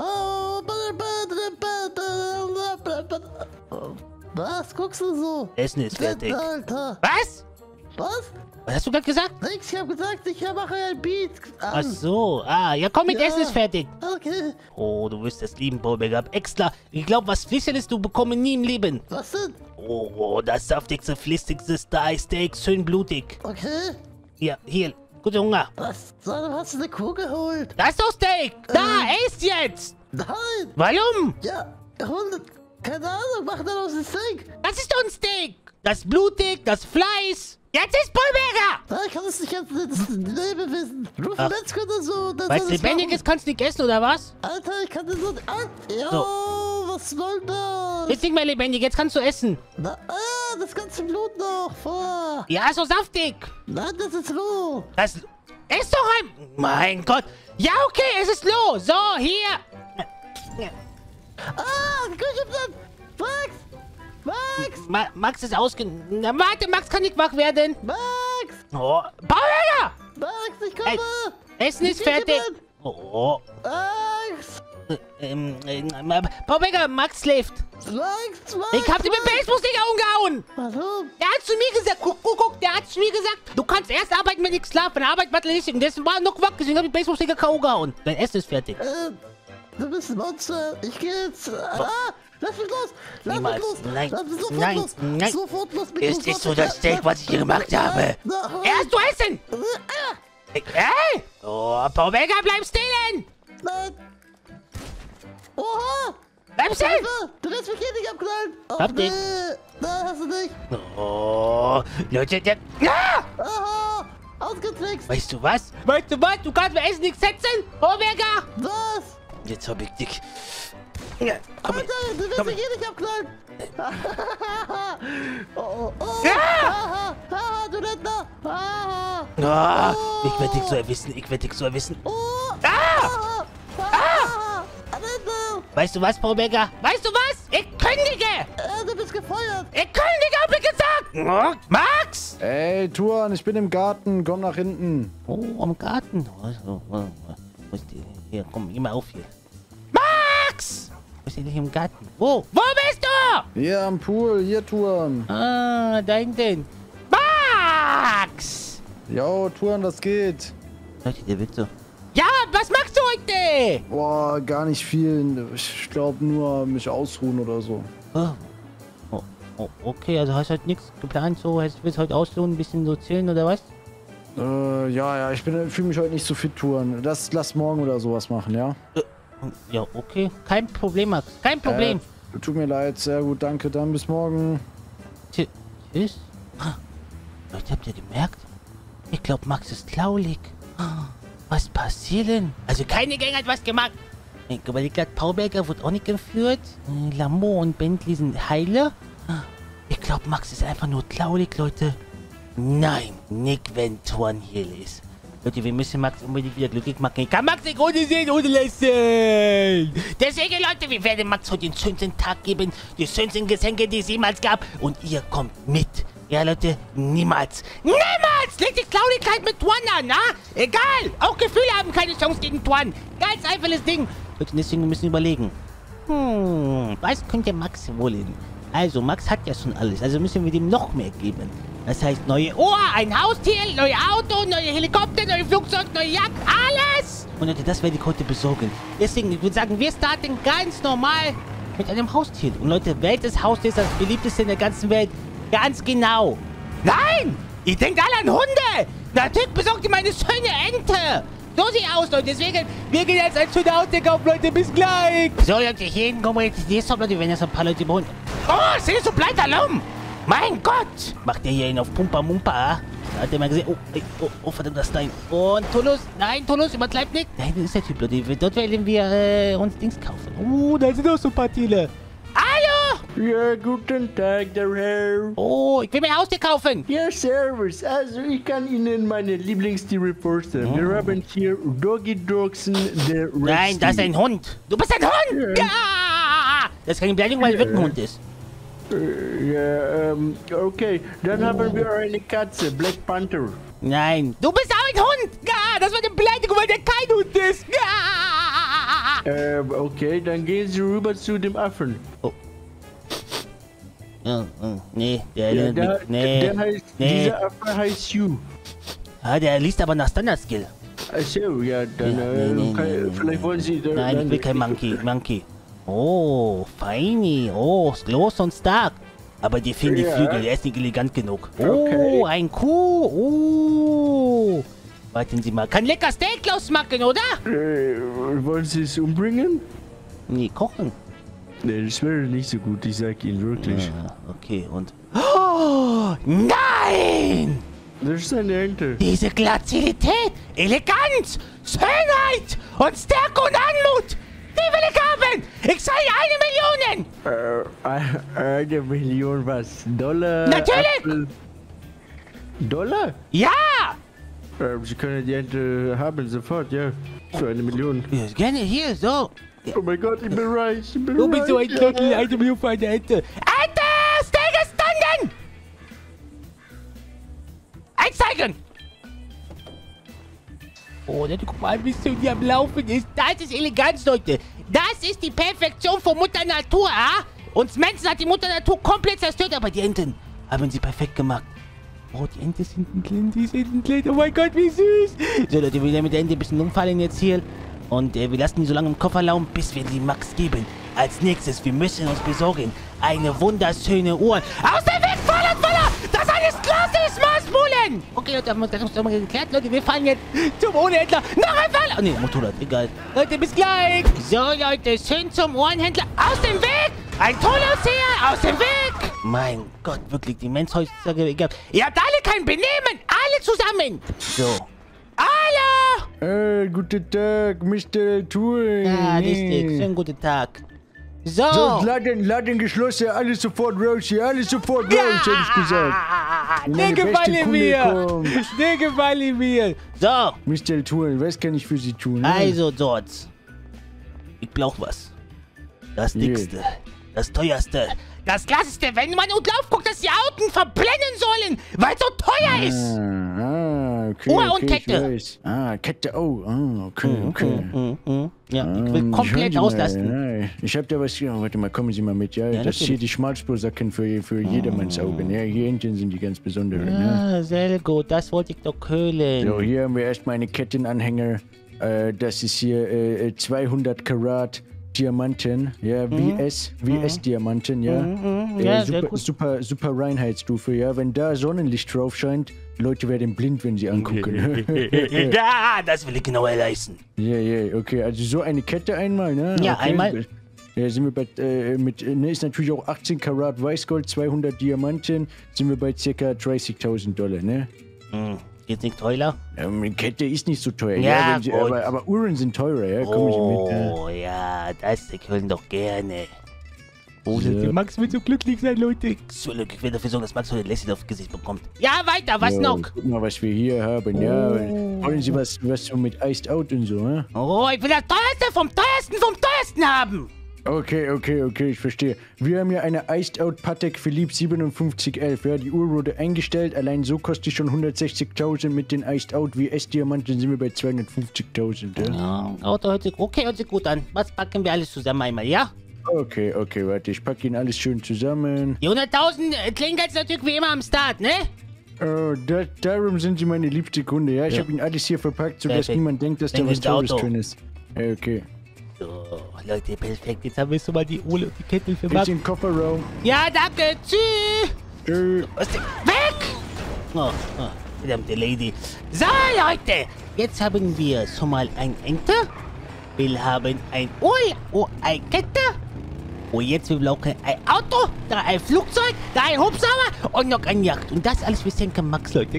Was guckst du so? Essen ist fertig. Alter. Was? Was? Was hast du gerade gesagt? Nix, ich hab gesagt, ich mache ein Beat an. Ach so, ja komm mit, Ja. Essen ist fertig. Okay. Oh, du wirst das lieben, Paulberger. Hab extra, ich glaube, was Flüssiges du bekommst nie im Leben. Was denn? Oh, das saftigste, flüssigste Steak, schön blutig. Okay. Ja, hier, guten Hunger. Was? Warum hast du eine Kuh geholt? Das ist doch Steak. Da, isst jetzt. Nein. Warum? Ja, hol, keine Ahnung, mach daraus ein Steak. Das ist doch ein Steak. Das ist blutig, das Fleisch. Jetzt ist Paulberger. Nein, ich kann es nicht ganz das Leben wissen. Ruf Ach. Metzger oder so. Weil es lebendig ist, kannst du nicht essen, oder was? Alter, ich kann das so... Ja, So. was soll das? Ist nicht mehr lebendig, jetzt kannst du essen. Das ganze Blut noch. Vor. Ja, ist doch saftig. Nein, das ist roh. Das ist doch ein... Mein Gott. Ja, okay, es ist los. So, hier. Die Küche bleibt. Max! Max ist Na, warte, Max kann nicht wach werden. Max! Oh, Paulberger! Max, ich komme! Essen ist Die Küche fertig. brennt. Oh. Max! Paulberger, Max schläft. Max! Ich hab dir mit Baseballschläger umgehauen. Warum? Der hat zu mir gesagt, guck, der hat zu mir gesagt, du kannst erst arbeiten, wenn ich schlafe. Arbeit, warte nicht. Und der war noch wach, deswegen hab ich mit Baseballschläger K.O. gehauen. Dein Essen ist fertig. Du bist ein Monster. Ich geh jetzt. Lass mich los! Lass Niemals. mich los! Nein. Lass mich sofort Nein. los! Nein. Sofort los! Es ist so das Steak, was ich hier gemacht habe. Erst du essen! Hey! Oh, Paulberger, bleib stehen! Nein! Oha! Bleib stehen! Hilfe! Du lässt mich hier nicht abknallen! Ach, Hab dich. nee! Nein, hast du nicht! Oh, Leute, der... Ah! Aha! Ausgetrickst! Weißt du was? Du kannst mir Essen nicht setzen, Paulberger! Was? Jetzt hab ich dich... Ja, komm Alter, du willst komm mich hier nicht abknallen! Oh! Ah! Haha, du Rentner! Haha! Ich werd dich so erwissen. Oh! Ah! Rentner! Weißt du was, Paulberger? Weißt du was? Ich kündige! Du bist gefeuert! Ich kündige, hab ich gesagt! Max! Ey, Tuan, ich bin im Garten. Komm nach hinten. Oh, am Garten. Wo ist die? Hier, komm, geh mal auf hier. Max! Wo ist die nicht im Garten? Wo bist du? Hier am Pool. Hier, Tuan. Ah, da hinten. Max! Jo, Tuan, was geht? Leute, der wird so. Ja, was machst du heute? Boah, gar nicht viel. Ich glaube nur mich ausruhen oder so. Oh, okay, also hast halt nichts geplant, so willst heute ausruhen, ein bisschen so chillen oder was? Ja, ich fühle mich heute nicht so fit, Touren. Lass morgen oder sowas machen, ja? Ja, okay. Kein Problem, Max. Kein Problem. Tut mir leid, sehr gut, danke. Dann bis morgen. Tschüss. Leute, habt ihr gemerkt? Ich glaube, Max ist klaulig. Was passiert denn? Also keine Gang hat was gemacht. Ich glaube, Pauberger wird auch nicht geführt. Lambo und Bentley sind heile. Ich glaube, Max ist einfach nur klaulig, Leute. Nein, nicht wenn Tuan hier ist. Leute, wir müssen Max unbedingt wieder glücklich machen. Ich kann Max nicht ohne sehen, ohne lächeln. Deswegen, Leute, wir werden Max heute den schönsten Tag geben. Die schönsten Geschenke, die es jemals gab. Und ihr kommt mit. Ja, Leute, niemals. Niemals! Legt die Klaudigkeit mit Tuan an, na? Egal! Auch Gefühle haben keine Chance gegen Tuan. Ganz einfaches Ding. Leute, deswegen müssen wir überlegen. Was könnte Max wollen? Also, Max hat ja schon alles. Also müssen wir dem noch mehr geben. Das heißt, neue Ohr, ein Haustier, neue Auto, neue Helikopter, neue Flugzeug, neue Jagd, alles! Und Leute, das werde ich heute besorgen. Deswegen, ich würde sagen, wir starten ganz normal mit einem Haustier. Und Leute, welches Haustier ist das beliebteste in der ganzen Welt? Ganz genau. Nein! Ihr denkt alle an Hunde! Natürlich besorgt ihr meine schöne Ente! So sieht aus, Leute. Deswegen, wir gehen jetzt ein schönes Haustier kaufen, Leute. Bis gleich! So, Leute, hier hinten kommen wir jetzt die Stop, Leute, wenn jetzt ein paar Leute überholen. Oh, sind so Pleiterlum! Mein Gott! Macht der hier ihn auf Pumpa Mumpa? Da hat er mal gesehen. Oh, verdammt, das Stein. Und Tullus, nein, Tullus, übertreibt nicht. Nein, das ist der Typ, Leute. Dort werden wir uns Dings kaufen. Da sind auch so ein paar Tiere. Hallo! Ja, guten Tag, der Herr. Oh, ich will mir ein Haustier kaufen. Ja, servus. Also, ich kann Ihnen meine Lieblingstiere vorstellen. Wir haben hier Doggy Dogson, der Rexy. Nein, das ist ein Hund. Du bist ein Hund! Ja! Das ist keine Beleidigung, weil es wirklich ein Hund ist. Okay. Dann haben wir eine Katze, Black Panther. Nein, du bist auch ein Hund! Ja, das war eine Beleidigung, weil der kein Hund ist. Ja! Okay, dann gehen Sie rüber zu dem Affen. Oh. Nee, Der heißt, dieser Affe heißt Hugh. Ah, der liest aber nach Standard-Skill. Achso, ja, dann, vielleicht wollen Sie... Nein, ich will kein Monkey. Oh, feini. Oh, ist groß und stark. Aber dir fehlen die Flügel, er ist nicht elegant genug. Oh, ein Kuh. Oh. Warten Sie mal. Kann lecker Steak machen, oder? Wollen Sie es umbringen? Nee, kochen. Nee, das wäre nicht so gut, ich sag Ihnen wirklich. Ja, okay, und... Oh, nein! Das ist eine Ente. Diese Grazilität, Eleganz, Schönheit und Stärke und Anmut, die will ich haben! Ich zahle 1 Million! 1 Million was? Dollar? Natürlich! Apfel. Dollar? Ja! Sie können die Ente haben, sofort, ja. Für 1 Million. Ja, gerne hier, so. Oh mein Gott, ich bin reich. Du bist so ein Trottel, 1 Million für eine Ente. Ente! Stillgestanden! Einsteigen! Oh, guck mal, wie schön die am Laufen ist. Das ist Eleganz, Leute. Das ist die Perfektion von Mutter Natur, ah? Uns Menschen hat die Mutter Natur komplett zerstört, aber die Enten haben sie perfekt gemacht. Oh, die Ente ist hinten klein, Oh mein Gott, wie süß. So, Leute, wir werden mit der Ente ein bisschen umfallen jetzt hier. Und wir lassen die so lange im Kofferraum, bis wir die Max geben. Als nächstes, wir müssen uns besorgen eine wunderschöne Uhr. Aus dem Weg, Voller! Das alles klassisch, Maßbullen! Okay, Leute, haben wir uns das mal geklärt. Leute, wir fahren jetzt zum Ohrenhändler. Noch ein Fall! Oh, ne, Motorrad, egal. Leute, bis gleich! So, Leute, schön zum Ohrenhändler. Aus dem Weg! Ein Tullus hier! Aus dem Weg! Mein Gott, wirklich, die Menschheit heutzutage. Ihr habt alle kein Benehmen! Alle zusammen! So. Hallo! Guten Tag, Mr. Tour. Ja, richtig. Schönen guten Tag. So. Laden geschlossen, alles sofort raus hier, alles sofort raus, hätte ich gesagt. Der gefallen mir. So. Mr. Tour, was kann ich für Sie tun? Also, dort. Ich brauch was. Das dickste, das teuerste, das klassischste, wenn man und Lauf guckt, dass die Augen verbrennen sollen, weil es so teuer ist. Okay, Uhr und Kette. Kette, okay. Ja, ich will komplett auslasten. Ich hab da was hier. Warte mal, kommen Sie mal mit. Ja, das ist hier die Schmalspursacken für jedermanns Augen. Ja, hier hinten sind die ganz besonderen. Ja, sehr gut. Das wollte ich doch hören. So, hier haben wir erstmal eine Kettenanhänger. Das ist hier 200 Karat Diamanten, ja, WS-Diamanten, ja. Ja, sehr gut. Super Reinheitsstufe, ja. Wenn da Sonnenlicht drauf scheint, Leute werden blind, wenn sie angucken. Ja, das will ich genau leisten. Ja, okay. Also so eine Kette einmal, ne? Ja, okay. einmal. Ja, sind wir bei, ist natürlich auch 18 Karat Weißgold, 200 Diamanten, sind wir bei ca. $30.000, ne? Geht's nicht teurer? Kette ist nicht so teuer, Ja, ja, aber Uhren sind teurer, ja, komm ich mit. Oh, ja, das können doch gerne. Oh, Ja. Max wird so glücklich sein, Leute. So, ich will dafür sorgen, dass Max heute Lässig aufs Gesicht bekommt. Ja, weiter, was noch? Guck mal, was wir hier haben, ja. Wollen Sie was so mit Iced Out und so, ne? Oh, ich will das teuerste vom teuersten haben. Okay, ich verstehe. Wir haben ja eine Iced Out Patek Philippe 5711. Ja, die Uhr wurde eingestellt. Allein so kostet die schon 160.000. Mit den Iced Out WS-Diamanten sind wir bei 250.000. Ja? Ja, Auto hört sich gut an. Was packen wir alles zusammen einmal, ja? Okay, warte. Ich packe Ihnen alles schön zusammen. Die 100.000 klingen jetzt natürlich wie immer am Start, ne? Darum sind Sie meine liebste Kunde. Ja, ich habe Ihnen alles hier verpackt, sodass Perfekt. niemand denkt, dass da Dann was ist der Tolles Auto. drin ist. Ja, okay. So, Leute, perfekt. Jetzt haben wir schon mal die Ole und die Kette für Max. Bisschen Kofferraum. Ja, danke. Tschüss. Was denn? Weg! Oh, verdammte Lady. So, Leute. Jetzt haben wir schon mal ein Ente. Wir haben ein eine Kette. Und jetzt wir brauchen ein Auto, da ein Flugzeug, da ein Hubschrauber und noch ein Yacht. Und das alles für Senke Max, Leute.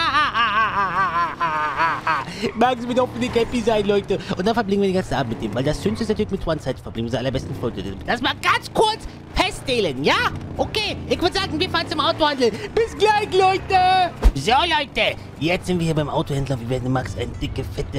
Max wird hoffentlich happy sein, Leute. Und dann verbringen wir den ganzen Abend mit ihm. Weil das Schönste ist natürlich mit One-Side verbringen. Unsere allerbesten Freunde. Das mal ganz kurz feststellen, ja? Okay, ich würde sagen, wir fahren zum Autohandel. Bis gleich, Leute. So, Leute. Jetzt sind wir hier beim Autohändler. Wir werden Max eine dicke, fette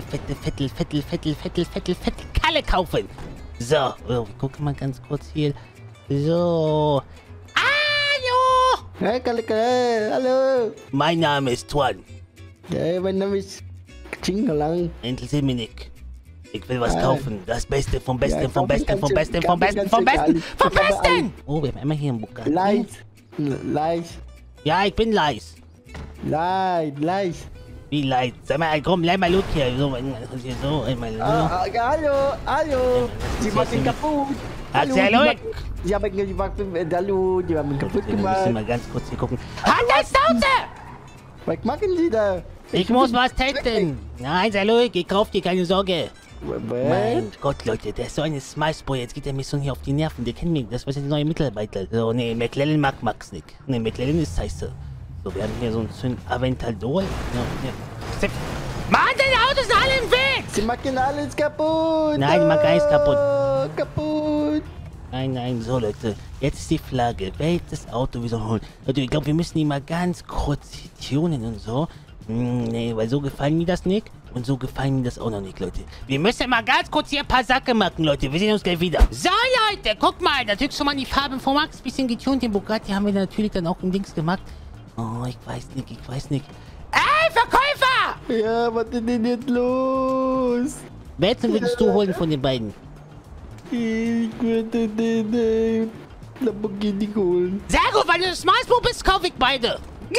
Kalle kaufen. So, wir gucken mal ganz kurz hier. So. Hallo! Hey, Kalle, hallo. Mein Name ist Tuan. Ja, mein Name ist Chingalang. Enkel Seminik. Ich will was kaufen. Das Beste vom Besten, Ja, vom Besten, vom Besten, vom Besten, vom Besten, vom Besten! Oh, wir haben einmal hier einen Bugatti. Leis. Ja, ich bin leis. Leis. Wie leid? Sag mal, komm, leih mal Loot hier. So, einmal. Hallo. Sie machen kaputt. Erzähl, Sie haben kaputt Wir gemacht. müssen mal ganz kurz hier gucken. Handelsstauze! Was machen Sie da? Ich muss was testen. Nein, sei ruhig, ich kauf dir, keine Sorge. Mein Gott, Leute, der ist so eine Smiceboy. Jetzt geht er mir schon hier auf die Nerven. Der kennt mich. Das ist der neue Mitarbeiter. So, nee, McLaren mag Max nicht. Nee, McLaren ist scheiße. So, wir haben hier so ein Aventador. Ja. Mann, deine Autos sind alle im Weg! Sie machen alles kaputt. Nein, die machen alles kaputt. Kaputt. Nein, so Leute. Jetzt ist die Frage, welches Auto wir sollen holen. Leute, ich glaube, wir müssen die mal ganz kurz tunen und so. Nee, weil so gefallen mir das nicht. Und so gefallen mir das auch noch nicht, Leute. Wir müssen mal ganz kurz hier ein paar Sacke machen, Leute. Wir sehen uns gleich wieder. So, Leute, guck mal. Natürlich schon mal die Farben von Max. Bisschen getunt. Den Bugatti haben wir natürlich dann auch im Dings gemacht. Oh, ich weiß nicht. Ey, Verkäufer! Ja, was ist denn jetzt los? Welchen würdest du holen von den beiden? Ich würde den Lamborghini holen. Sehr gut, weil du das Maßbuch bist, kaufe ich beide. Ja!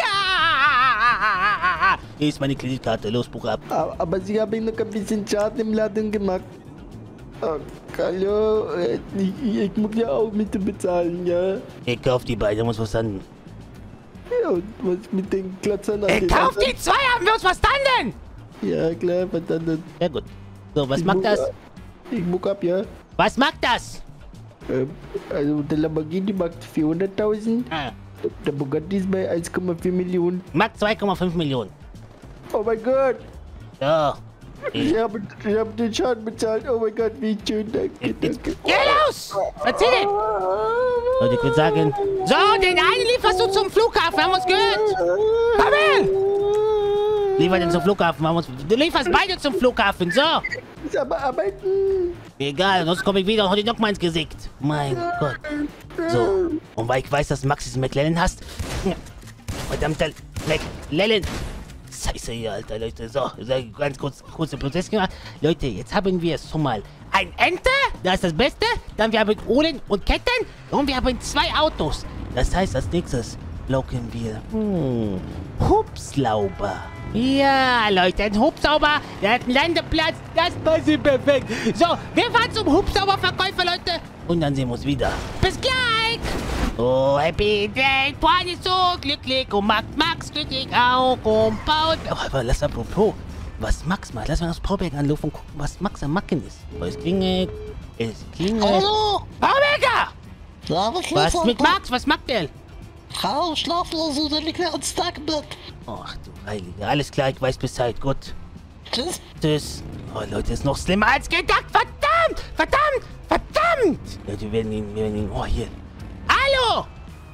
Hier ist meine Kreditkarte. Los, Buch ab. Aber Sie haben noch ein bisschen Schaden im Laden gemacht. Hallo, ich muss ja auch mit bezahlen, ja? Ich kauf die beiden, muss verstanden. Ja, und was mit den Klotzern an Ich den kauf anderen? die zwei, haben wir uns verstanden? Ja, klar, verstanden. Sehr gut. So, was macht das? Ich muck ab, ja. Was macht das? Also der Lamborghini macht 400.000. Ah, Der Bugatti ist bei 1,4 Millionen. macht 2,5 Millionen. Oh mein Gott, So. ich hab den Schaden bezahlt. Oh mein Gott, wie schön, danke, danke. Geh los! Erzähl ihn! Und ich würde sagen, so, den einen lieferst du zum Flughafen, haben wir uns gehört? Komm her! Liefer den zum Flughafen, haben wir uns... Du lieferst beide zum Flughafen, so! Ich aber arbeiten. Egal, sonst komme ich wieder und hau dir noch mal ins Gesicht. Mein Gott. So, und weil ich weiß, dass Max diesen McLaren hast... Verdammter McLaren! Scheiße hier, Alter, Leute. So, ganz kurzer Prozess gemacht. Leute, jetzt haben wir schon mal ein Ente, das ist das Beste. Dann wir haben Uhren und Ketten und wir haben 2 Autos. Das heißt, als nächstes blocken wir. Hubslauber. Ja, Leute, ein Hubsauber, der hat einen Landeplatz, das passt perfekt. So, wir fahren zum Hubsauberverkäufer, Leute. Und dann sehen wir uns wieder. Bis gleich. Oh, happy day, Paul ist so glücklich und Max glücklich auch und Paul. Aber lass apropos, was Max macht. Lass mal das Paulberg anrufen und gucken, was Max am Macken ist. Oh, es klingelt. Hallo? Paulberger! Ja, Was mit Max? Was macht der? Schlafen also, der liegt den ganzen Tag im Bett. Ach du Heilige, alles klar, ich weiß Bescheid, gut. Tschüss. Tschüss. Oh Leute, ist noch schlimmer als gedacht. Verdammt! Verdammt! Leute, wir werden ihn, oh hier. Hallo!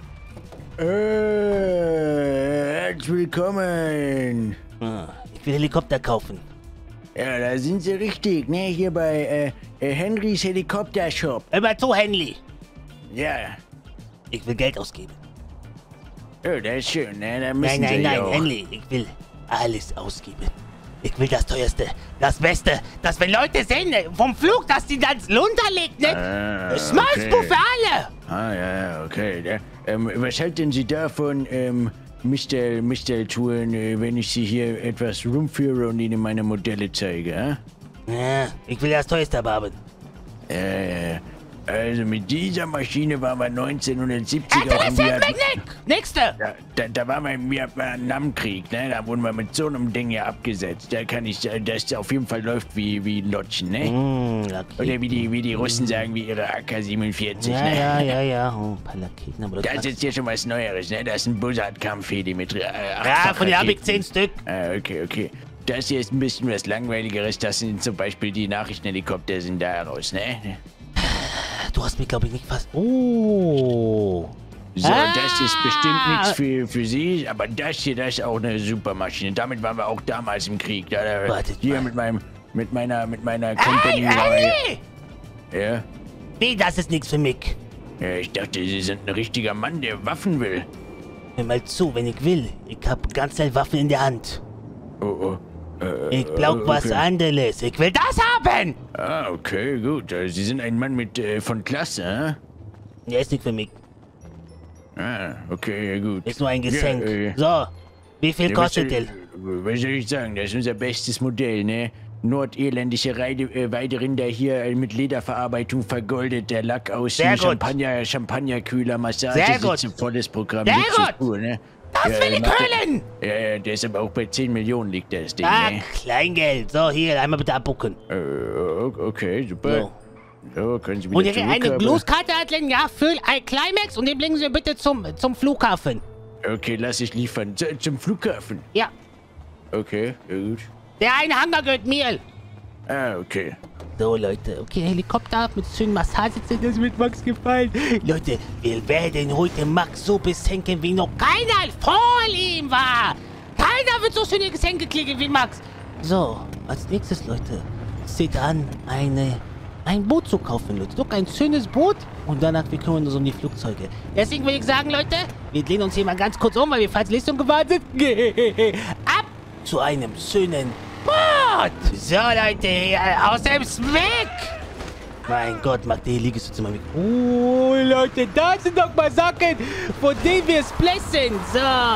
Herzlich willkommen. Ich will Helikopter kaufen. Ja, da sind Sie richtig, ne? Hier bei Henrys Helikoptershop. Immer zu, Henry. Ja. Ich will Geld ausgeben. Oh, das ist schön, ne? Da müssen Nein, Sie auch. Henry. Ich will alles ausgeben. Ich will das teuerste, das Beste, dass wenn Leute sehen vom Flug, dass die dann runterlegt, ne? Schmalspur okay. für alle! Ah, ja, okay. Was halten Sie davon, Mr. Touren, wenn ich Sie hier etwas rumführe und Ihnen meine Modelle zeige, Ja, ich will das teuerste haben. Also mit dieser Maschine waren wir 1970 Interessiert mich nicht! Nächste! Da waren wir im Vietnamkrieg, ne? Da wurden wir mit so einem Ding hier abgesetzt. Da kann ich, das auf jeden Fall läuft wie Lotschen, ne? Okay. Oder wie die Russen sagen, wie ihre AK-47, Ja, ne? ja. Oh, ein paar Laketen, aber Das ist jetzt hier schon was Neueres, ne? Das ist ein Bussard-Kampfheli mit ja, von dir habe ich 10 Stück. Okay. Das hier ist ein bisschen was Langweiligeres. Das sind zum Beispiel die Nachrichtenhelikopter sind daraus, ne? Du hast mich, glaube ich, nicht fast... Oh. So, das ist bestimmt nichts für Sie, aber das hier, das ist auch eine super Maschine. Damit waren wir auch damals im Krieg. Wartet hier mal. mit meiner Company. Hey! Ja? Wie, das ist nichts für mich. Ja, ich dachte, Sie sind ein richtiger Mann, der Waffen will. Hör mal zu, wenn ich will. Ich habe ganz viele Waffen in der Hand. Oh. Ich brauch was anderes. Ich will das haben! Ah, okay, gut. Sie sind ein Mann von Klasse, Der ist nicht für mich. Ah, okay, ja gut. Ist nur ein Geschenk. Ja, So, wie viel kostet der? Was soll ich sagen? Das ist unser bestes Modell, ne? Nordirländische Weiderinder hier mit Lederverarbeitung vergoldet, der Lack aus Sehr gut. Champagnerkühler, Sehr Massage, gut. Sitze, volles Programm. Sehr Luxus gut. pur, ne? Das will ich hören! Ja, der ist aber auch bei 10 Millionen liegt das Ding, Ah, ne? Kleingeld. So, hier, einmal bitte abbucken. Okay, super. So, können Sie wieder Und ihr eine zurück, Blueskarte atlen, ja, für ein Climax und den bringen Sie bitte zum Flughafen. Okay, lass ich liefern. Zum Flughafen. Ja, Okay, ja gut. der eine Hangar gehört mir. Ah, okay. So, Leute, okay, Helikopter mit schönen Massagezentren, das wird Max gefallen. Leute, wir werden heute Max so beschenken, wie noch keiner vor ihm war. Keiner wird so schöne Geschenke kriegen wie Max. So, als nächstes, Leute, steht an, ein Boot zu kaufen, Leute. Doch ein schönes Boot und danach, wir kümmern uns um die Flugzeuge. Deswegen würde ich sagen, Leute, wir drehen uns hier mal ganz kurz um, weil wir falls Listung gewarnt sind. Ab zu einem schönen Boot! So, Leute, hier aus dem Weg! Mein Gott, mag die Liegestütze mal weg. Oh, Leute, da sind doch mal Sachen, von denen wir splassen. So.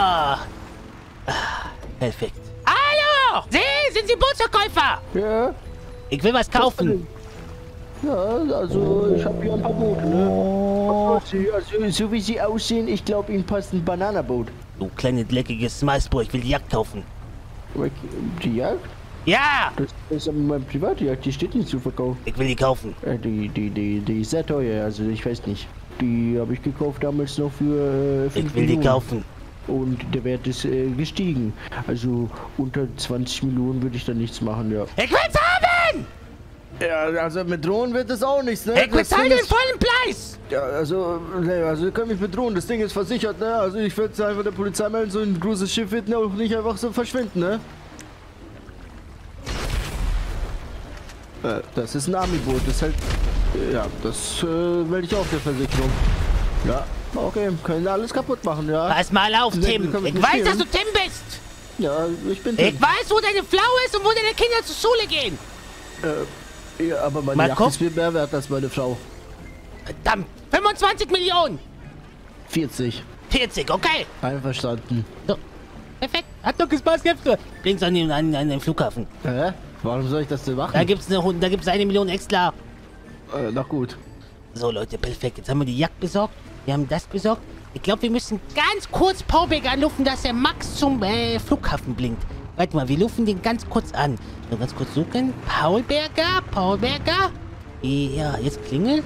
Perfekt. Hallo! Sie, sind Sie Bootsverkäufer? Ja, Ich will was kaufen. ja, also ich habe hier ein paar Boote, ne? Oh. Also, so wie sie aussehen, ich glaube, ihnen passt ein Bananaboot. Du kleine dreckiges Smalspur, ich will die Jagd kaufen. Aber die Jagd? Ja! Das ist aber meine Privatjagd, die steht nicht zu verkaufen. Ich will die kaufen. Die ist sehr teuer, also ich weiß nicht. Die habe ich gekauft damals noch für 5 Ich will die Millionen. kaufen. Und der Wert ist gestiegen. Also unter 20 Millionen würde ich da nichts machen, ja. Ich will's haben! Ja, also mit Drohnen wird es auch nichts, ne? Ich bezahle den vollen Preis! Ja, also ihr könnt mich bedrohen, das Ding ist versichert, ne? Also ich würde einfach der Polizei melden, so ein großes Schiff wird auch nicht einfach so verschwinden, ne? Das ist ein Army-Boot, das hält... Ja, das melde ich auch der Versicherung. Ja, okay, können alles kaputt machen, ja. Pass mal auf, Nee, Tim. wir können Ich nicht weiß, dass stehlen. du Tim bist. Ja, ich bin Tim. Ich weiß, wo deine Frau ist und wo deine Kinder zur Schule gehen. Ja, aber meine Mal Yacht guck. ist viel mehr wert als meine Frau. Verdammt. 25 Millionen. 40. 40 40, okay. Einverstanden. So, perfekt. Hat doch Spaß gehabt. Bring's an den Flughafen. Hä? Warum soll ich das denn machen? Da gibt's 1 Million extra. Na gut. So, Leute, perfekt. Jetzt haben wir die Jagd besorgt. Wir haben das besorgt. Ich glaube, wir müssen ganz kurz Powerberger anrufen, dass der Max zum Flughafen blinkt. Warte mal, wir rufen den ganz kurz an. So, ganz kurz suchen. Powerberger. Ja, jetzt klingeln.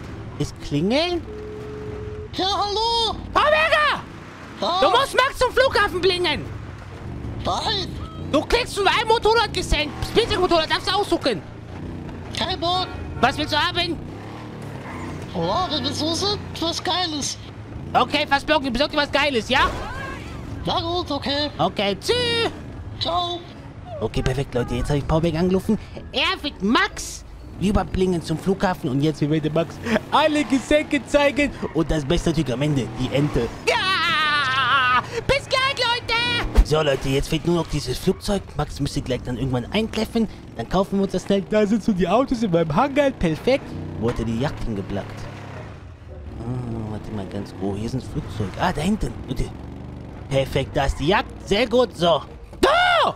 Ja, hallo. Powerberger! Ja, Du musst Max zum Flughafen bringen. nein. Du kriegst von einem Motorrad geschenkt. Spielzeugmotorrad, darfst du aussuchen. Kein Bock. Was willst du haben? Oh, wenn wir so sind, was Geiles. Okay, besorg dir was Geiles, ja? Na gut, okay. Okay, tschüss. Ciao. Okay, perfekt, Leute. Jetzt habe ich Powerberg angerufen. Er wird Max rüberbringen zum Flughafen. Und jetzt wird der Max alle Geschenke zeigen. Und das Beste natürlich am Ende, die Ente. Ja! Bis gleich, Leute! So, Leute, jetzt fehlt nur noch dieses Flugzeug. Max müsste gleich dann irgendwann eintreffen. Dann kaufen wir uns das schnell. Da sind so die Autos in meinem Hangar. Perfekt. Wo hat er die Jagd hingeblackt? Warte mal ganz. Oh, hier ist ein Flugzeug. Ah, da hinten. Bitte. Perfekt, da ist die Jagd. Sehr gut, so. Oh!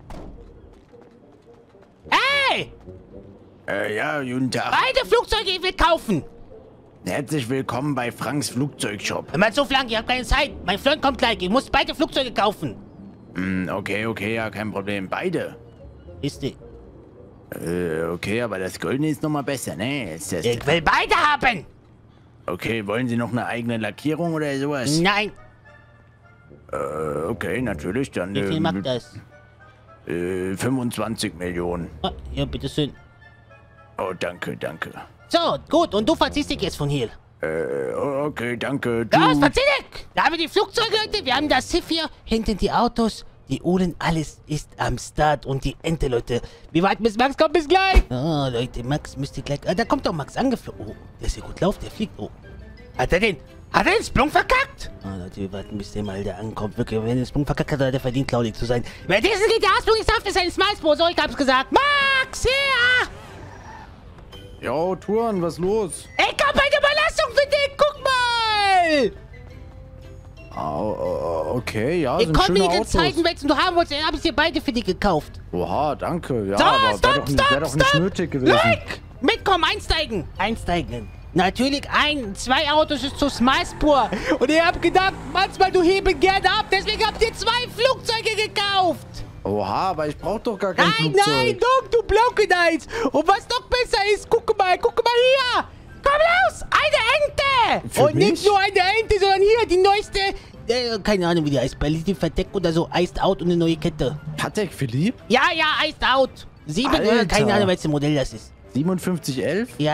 Hey! Ja, guten Tag. Beide Flugzeuge, ich will kaufen. Herzlich willkommen bei Franks Flugzeugshop. Hör mal so, Flank, ich habe keine Zeit. Mein Freund kommt gleich. Ich muss beide Flugzeuge kaufen. Okay, ja, kein Problem. Beide. Ist die. Okay, aber das Goldene ist nochmal besser, ne? Ist das Ich will beide haben. okay, wollen Sie noch eine eigene Lackierung oder sowas? Nein. Okay, natürlich, dann Wie viel macht das? 25 Millionen. Oh, ja, bitteschön. Oh, danke. So, gut. Und du verziehst dich jetzt von hier. Okay, danke. Los, verzieh dich! Da haben wir die Flugzeuge, Leute. Wir haben das Schiff hier. Hinten die Autos. Die Uhren, alles ist am Start. Und die Ente, Leute. Wir warten bis Max kommt. Bis gleich. Oh, Leute, Max müsste gleich... Ah, da kommt doch Max angeflogen. Oh, der ist ja gut lauft. Der fliegt. Oh. Hat er den Sprung verkackt? Oh, Leute, wir warten, bis der mal da ankommt. Wirklich, wenn er den Sprung verkackt hat, hat er verdient, klaudig zu sein. Wer diesen GTA-Sprung nicht schafft, ist ein Smilespo. So, ich hab's gesagt. Max, hier! Jo, Touren, was los? Ich hab eine Überlassung für dich. Guck mal! Okay, ja, Ich sind konnte schöne mir die Autos. zeigen, welchen du haben wolltest. Dann hab ich dir beide für dich gekauft. Oha, danke. Ja, So, aber stopp, wär doch nicht nötig gewesen. Like! Mitkommen, einsteigen. Natürlich, 2 Autos ist zu Smilespur. Und ihr habt gedacht, manchmal du heben gerne ab. Deswegen habt ihr 2 Flugzeuge gekauft. Oha, aber ich brauch doch gar kein Nein, Flugzeug. nein, doch, du blauken eins. Und was noch besser ist, guck mal hier. Komm raus, eine Ente. Für Und nicht mich? nur eine Ente, sondern hier die neueste, keine Ahnung, wie die heißt. Berlin Verdeck oder so, Iced Out und eine neue Kette. Patek Philippe? Ja, Iced Out. 7 Alter. oder keine Ahnung, welches Modell das ist. 5711? Ja.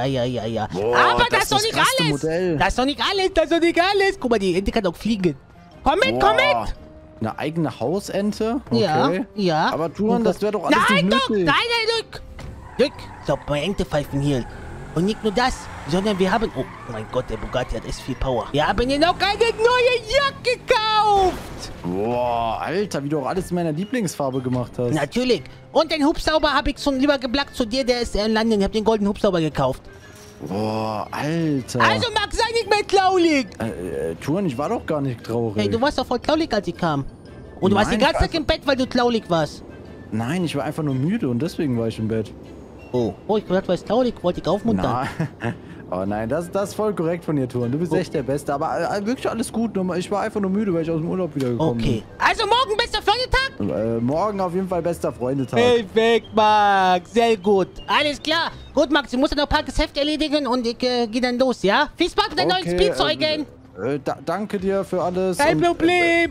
Boah, Aber das das ist doch ist nicht das krasse alles. Modell. Das ist doch nicht alles. Guck mal, die Ente kann auch fliegen. Komm mit. Eine eigene Hausente? Okay. Ja. Aber Touren, das wäre doch alles Nein, nicht doch, nötig. nein, Glück. So, meine Entepfeifen hier. Und nicht nur das, sondern wir haben... Oh mein Gott, der Bugatti hat echt viel Power. Wir haben hier noch eine neue Jacke gekauft. Boah, Alter, wie du auch alles in meiner Lieblingsfarbe gemacht hast. Natürlich. Und den Hubschrauber habe ich schon lieber geblackt zu dir. Der ist in London. Ich habe den goldenen Hubschrauber gekauft. Boah, Alter. Also, Max, sei nicht mehr traurig. Touren, ich war doch gar nicht traurig. Hey, du warst doch voll traurig, als ich kam. Und du warst die Nein, ganze Zeit im Bett, weil du traurig warst. Nein, ich war einfach nur müde und deswegen war ich im Bett. Oh, ich dachte, du warst traurig. Wollte ich aufmuntern. Na, oh nein, das ist voll korrekt von dir, Touren. Du bist echt der Beste. Aber wirklich alles gut. Nur ich war einfach nur müde, weil ich aus dem Urlaub wiedergekommen Okay. Also morgen bester Freundetag? bin. Morgen auf jeden Fall bester Freundetag. Perfekt, Max. Sehr gut. Alles klar. Gut, Max, ich muss dann noch ein paar Geschäfte erledigen und ich gehe dann los, ja? Viel Spaß mit den neuen Spielzeugen. Danke dir für alles. Kein und, Problem.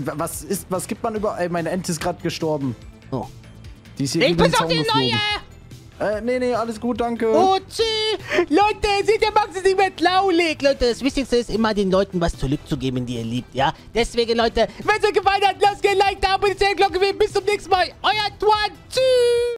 Was gibt man über... Ey, meine Ente ist gerade gestorben. Oh. Die ist hier Ich gegen den besorge Zaun dir eine geflogen. neue. Nee, alles gut, danke. Oh, tschüss. Leute, seht ihr, Max ist nicht mehr traurig. Leute, das Wichtigste ist immer den Leuten was zurückzugeben, die ihr liebt, ja? Deswegen, Leute, wenn es euch gefallen hat, lasst gerne ein Like da, abonniert die Glocke. Bis zum nächsten Mal. Euer Tuan. Tschüss.